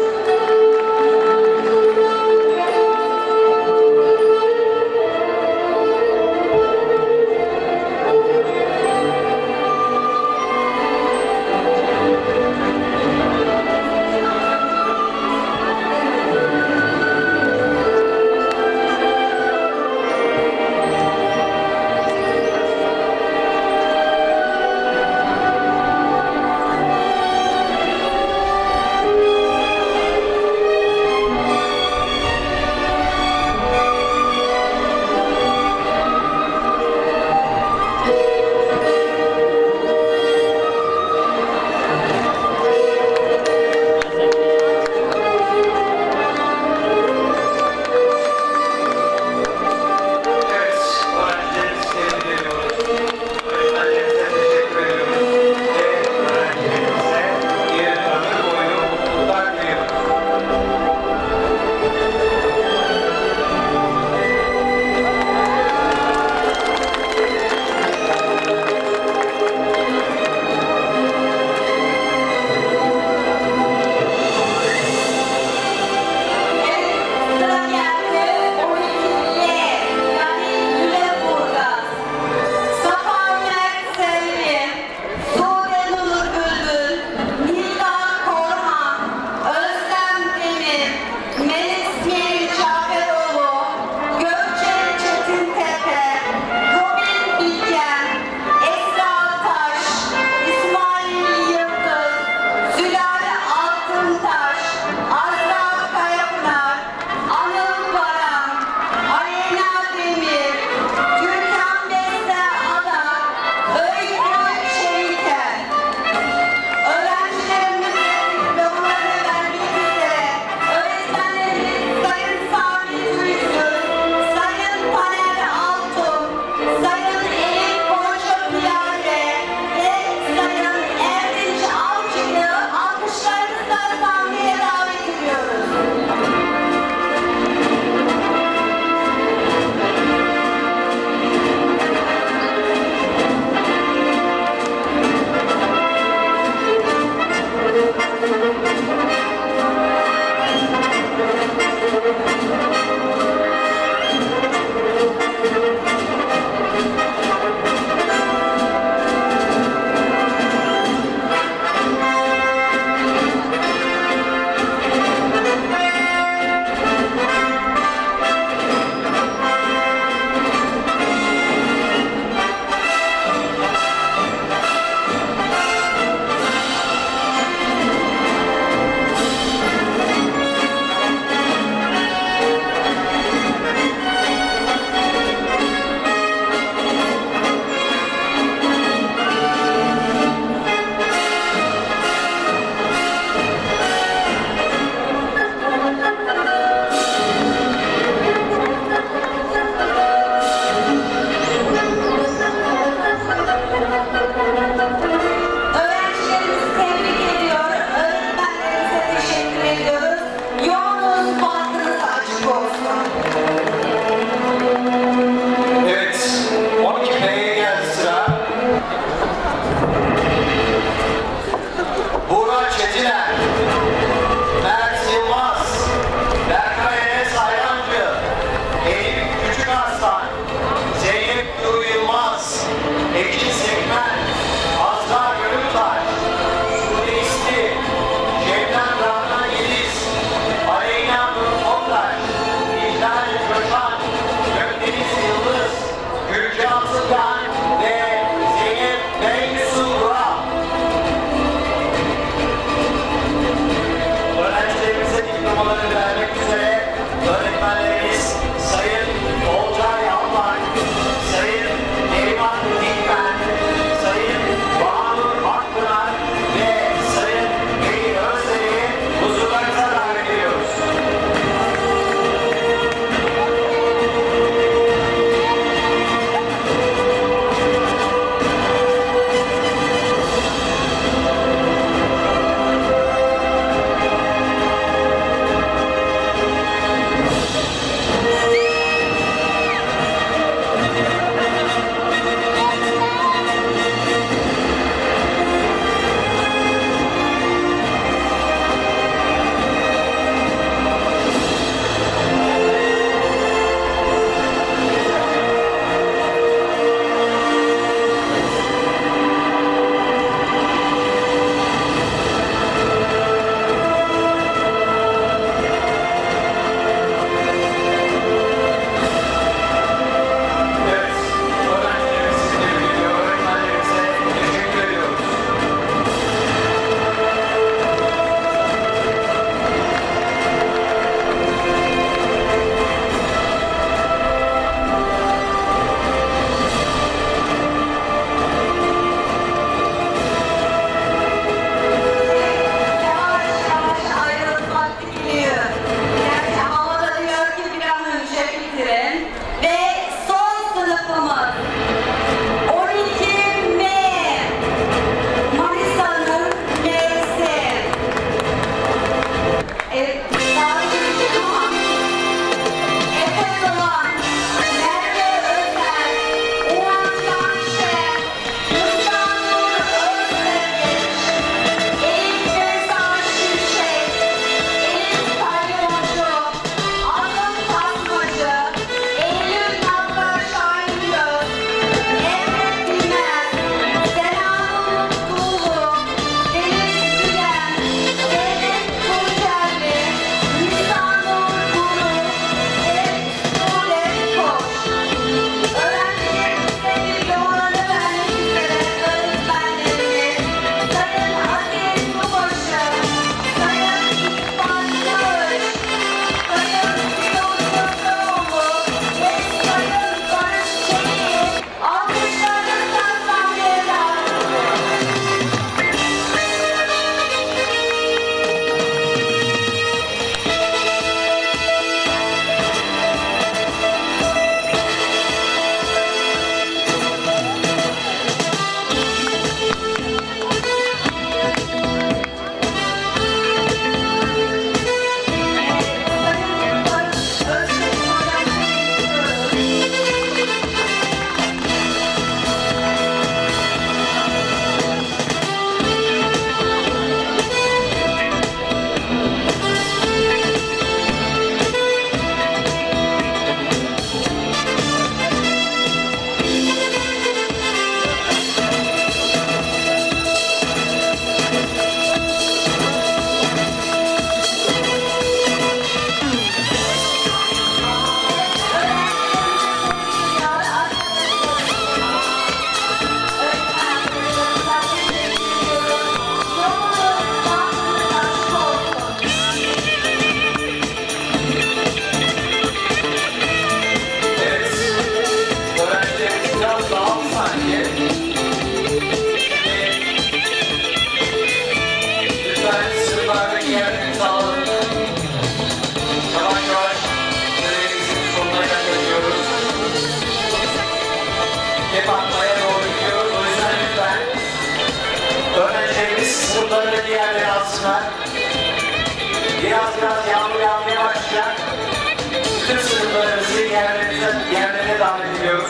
alsınlar. Biraz biraz yağmur yağmaya başlayacak. Tüm sınıflarımızı yerlerine, yerlerine davet ediyoruz.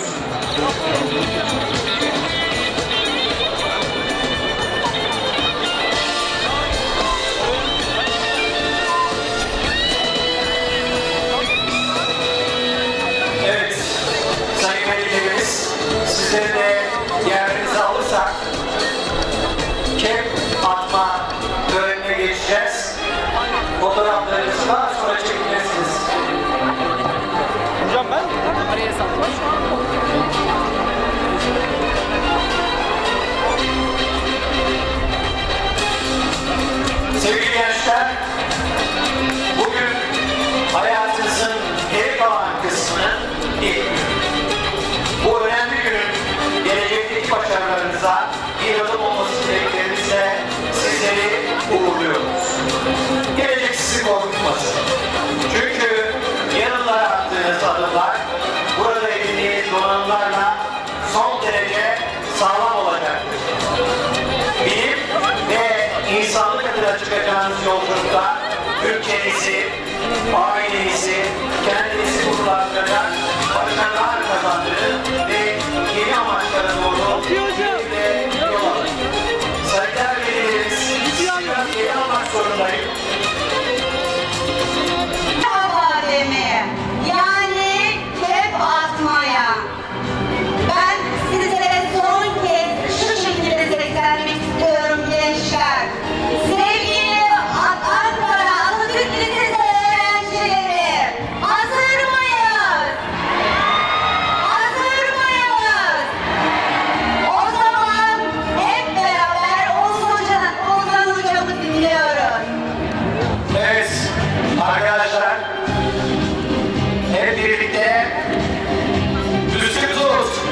Evet, sayın velilerimiz, sizleri de yerlerinize alırsak kep atma törenine geçeceğiz. Fotoğraflarınızı daha sonra çekebilirsiniz. Hocam ben araya sattım. Sevgili gençler, bugün hayatınızın geri kalan kısmının ilk günü. Bu önemli günün gelecekteki başarılarınıza bir adım olması dileklerimizle sizleri uğurluyoruz. Gelecek sizi korkutmasın. Çünkü yarınlara attığınız adımlar burada edindiğiniz donanımlarla son derece sağlam olacaktır. Bilim ve insanlık adına çıkacağınız yolculukta ülkenizi, ailenizi, kendinizi gururlandıracak başarılar kazandırın ve yeni amaçlara doğru birlikte yol alın. Saygılar velilerimiz, sizden yeni almak zorundayım. Bademi, yani kep atmaya. Ben size son kez şu şekilde seslenmek istiyorum gençler. Sevgili Ankara Atatürk Lisesi öğrencileri, hazır mıyız? Hazır mıyız? O zaman hep beraber Ozan Hoca'nın, Ozan Hoca'mı dinliyoruz. Evet arkadaşlar, hep birlikte düzgün olsun.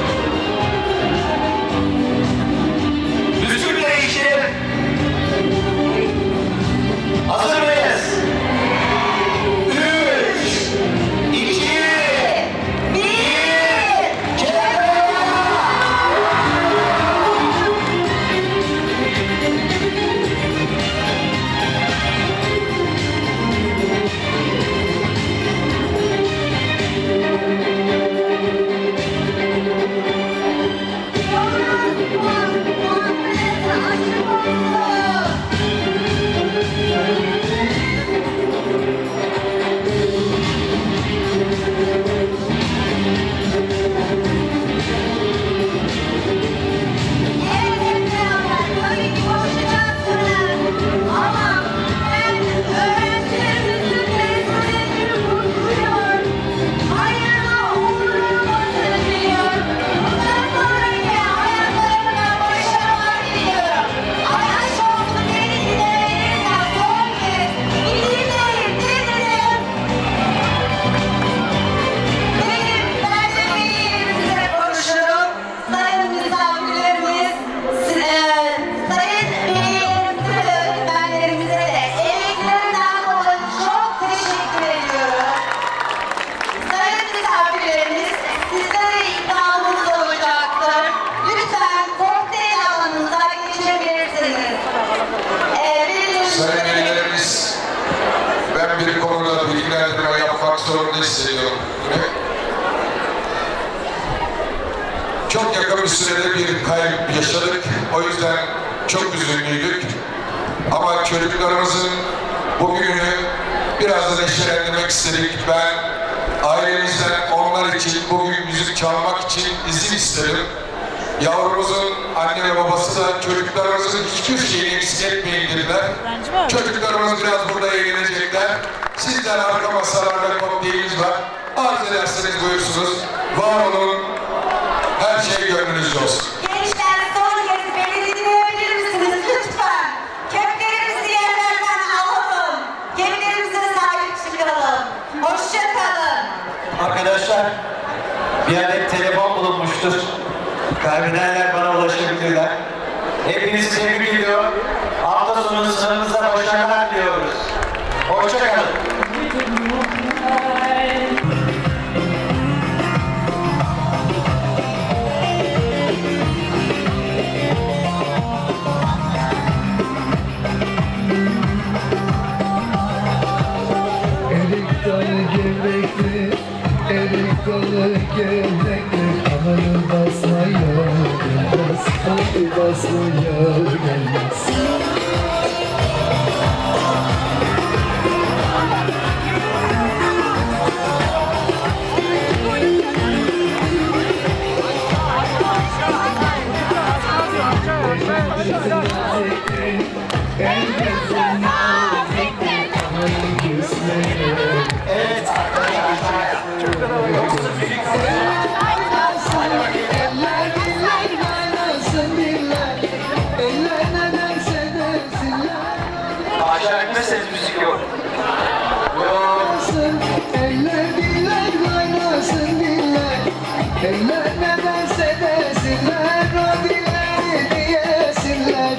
Düzgün değişir. Hazır mıyız? Üç, iki, bir, zorunda hissediyorum. Çok yakın bir sürede bir kayıp yaşadık. O yüzden çok üzünlüydük. Ama çocuklarımızın bugününü biraz da neşelendirmek istedik. Ben ailemizden onlar için bugün müzik çalmak için izin istedim. Yavrumuzun anne ve babası da çocuklarımızın hiçbir şeyini eksik etmeyin dediler. Çocuklarımız biraz burada eğlenecekler. Sizden arka masalarda kokteylimiz var. Arz ederseniz buyursunuz. Var olun. Her şey gönlünüzde olsun. Gençler son kez beni dinleyebilir misiniz lütfen? Köklerimizi yerlerden alalım. Kemiklerimize sahip çıkalım. Hoşça kalın. Arkadaşlar, bir adet telefon bulunmuştur. Kaybedenler bana ulaşabilirler. Hepinizi tebrik ediyor. Hafta sonu sınavınızda başarılar diliyoruz. Hoşça kalın. Thank you. gelecektir, amanın basmaya gelmez, hadi basmaya gelmez. Evet arkadaşlar. Yoksa büyük aşağı etmezseniz müzik yok. Yok. Eller diller kaynasın diller. Eller ne derse desinler, o dilleri diyesinler.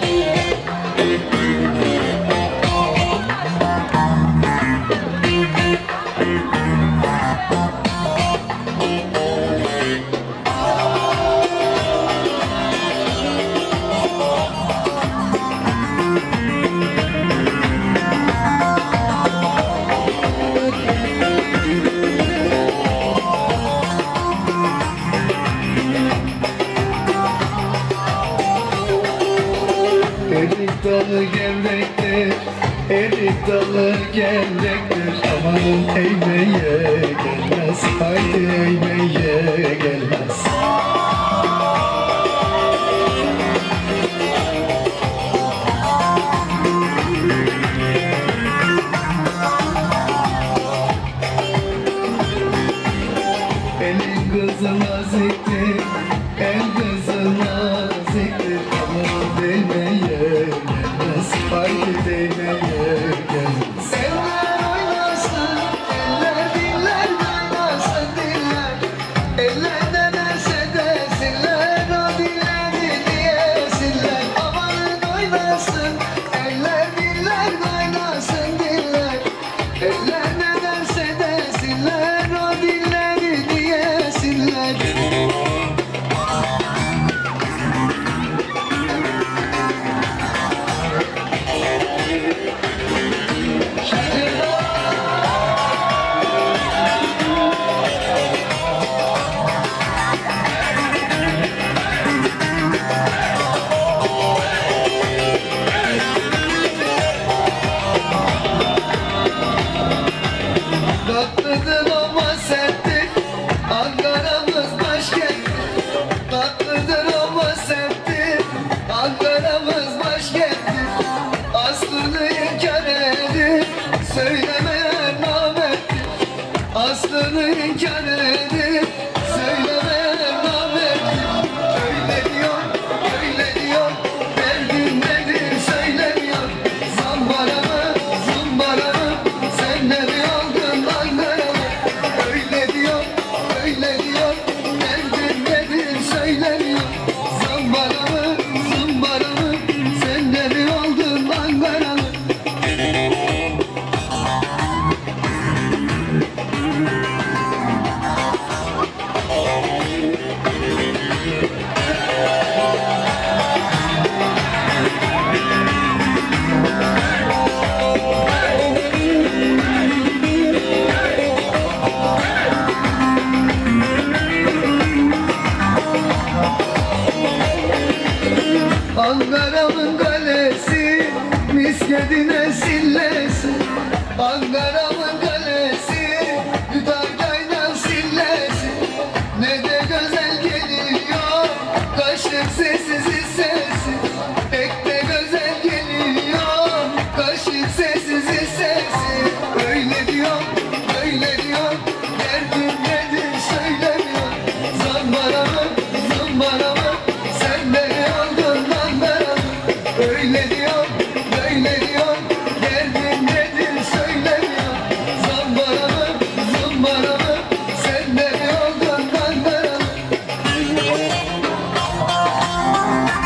Erik dalı gevrektir, erik dalı gevrektir. Amanın eğmeye gelmez, haydi eğmeye gelmez. Elin kızı naziktir, el kızı naziktir. Amanın değmeye gelmez, haydi değmeye gelmez. Eller oynasın, eller diller kaynasın diller. Eller ne derse desinler, o dilleri diyesinler. Amanın oynasın, eller diller kaynasın diller. Eller ne derse desinler, o dilleri diyesinler. Tatlıdır ama serttir, Ankara'mız başkenttir. Tatlıdır ama serttir, Ankara'mız başkenttir. Aslını inkar edip söylemeyen namerttir. Aslını inkar edip söylemeyen namerttir. Öyle diyor, öyle diyor, derdim nedir söylemiyor. Zambara mı, zumbara mı, sen ne aldın Ankara mı? Öyle diyor, öyle diyor, derdim nedir söylemiyor. Zambara mı, zumbara mı, sen ne aldın Ankara mı? Ankara'mın kalesi, miskedine sillesi. Ankara'mın kalesi, Hüdayda'yla sillesi. Ne de güzel geliyor, kaşık sessiz sesi. Pek de güzel geliyor, kaşık sessiz sesi. Öyle diyor, öyle diyor, derdim nedir söylemiyor. Zambara mı, zumbara mı, sen de aldın Ankara mı? Öyle diyor, böyle diyor, derdim nedir söylemiyor. Zambara mı, zumbara mı, sen de aldın Ankara mı?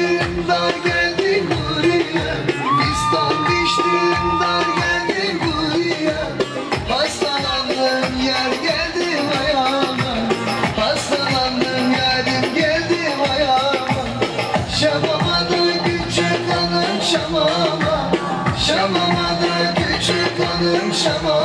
düştüm dar geldim buraya, piston düştüm dar geldim buraya. Hastalandım yer geldim ayağıma, hastalandım yarim geldim ayağıma. Şamama da küçük hanım şamama, şamama da küçük hanım şamama.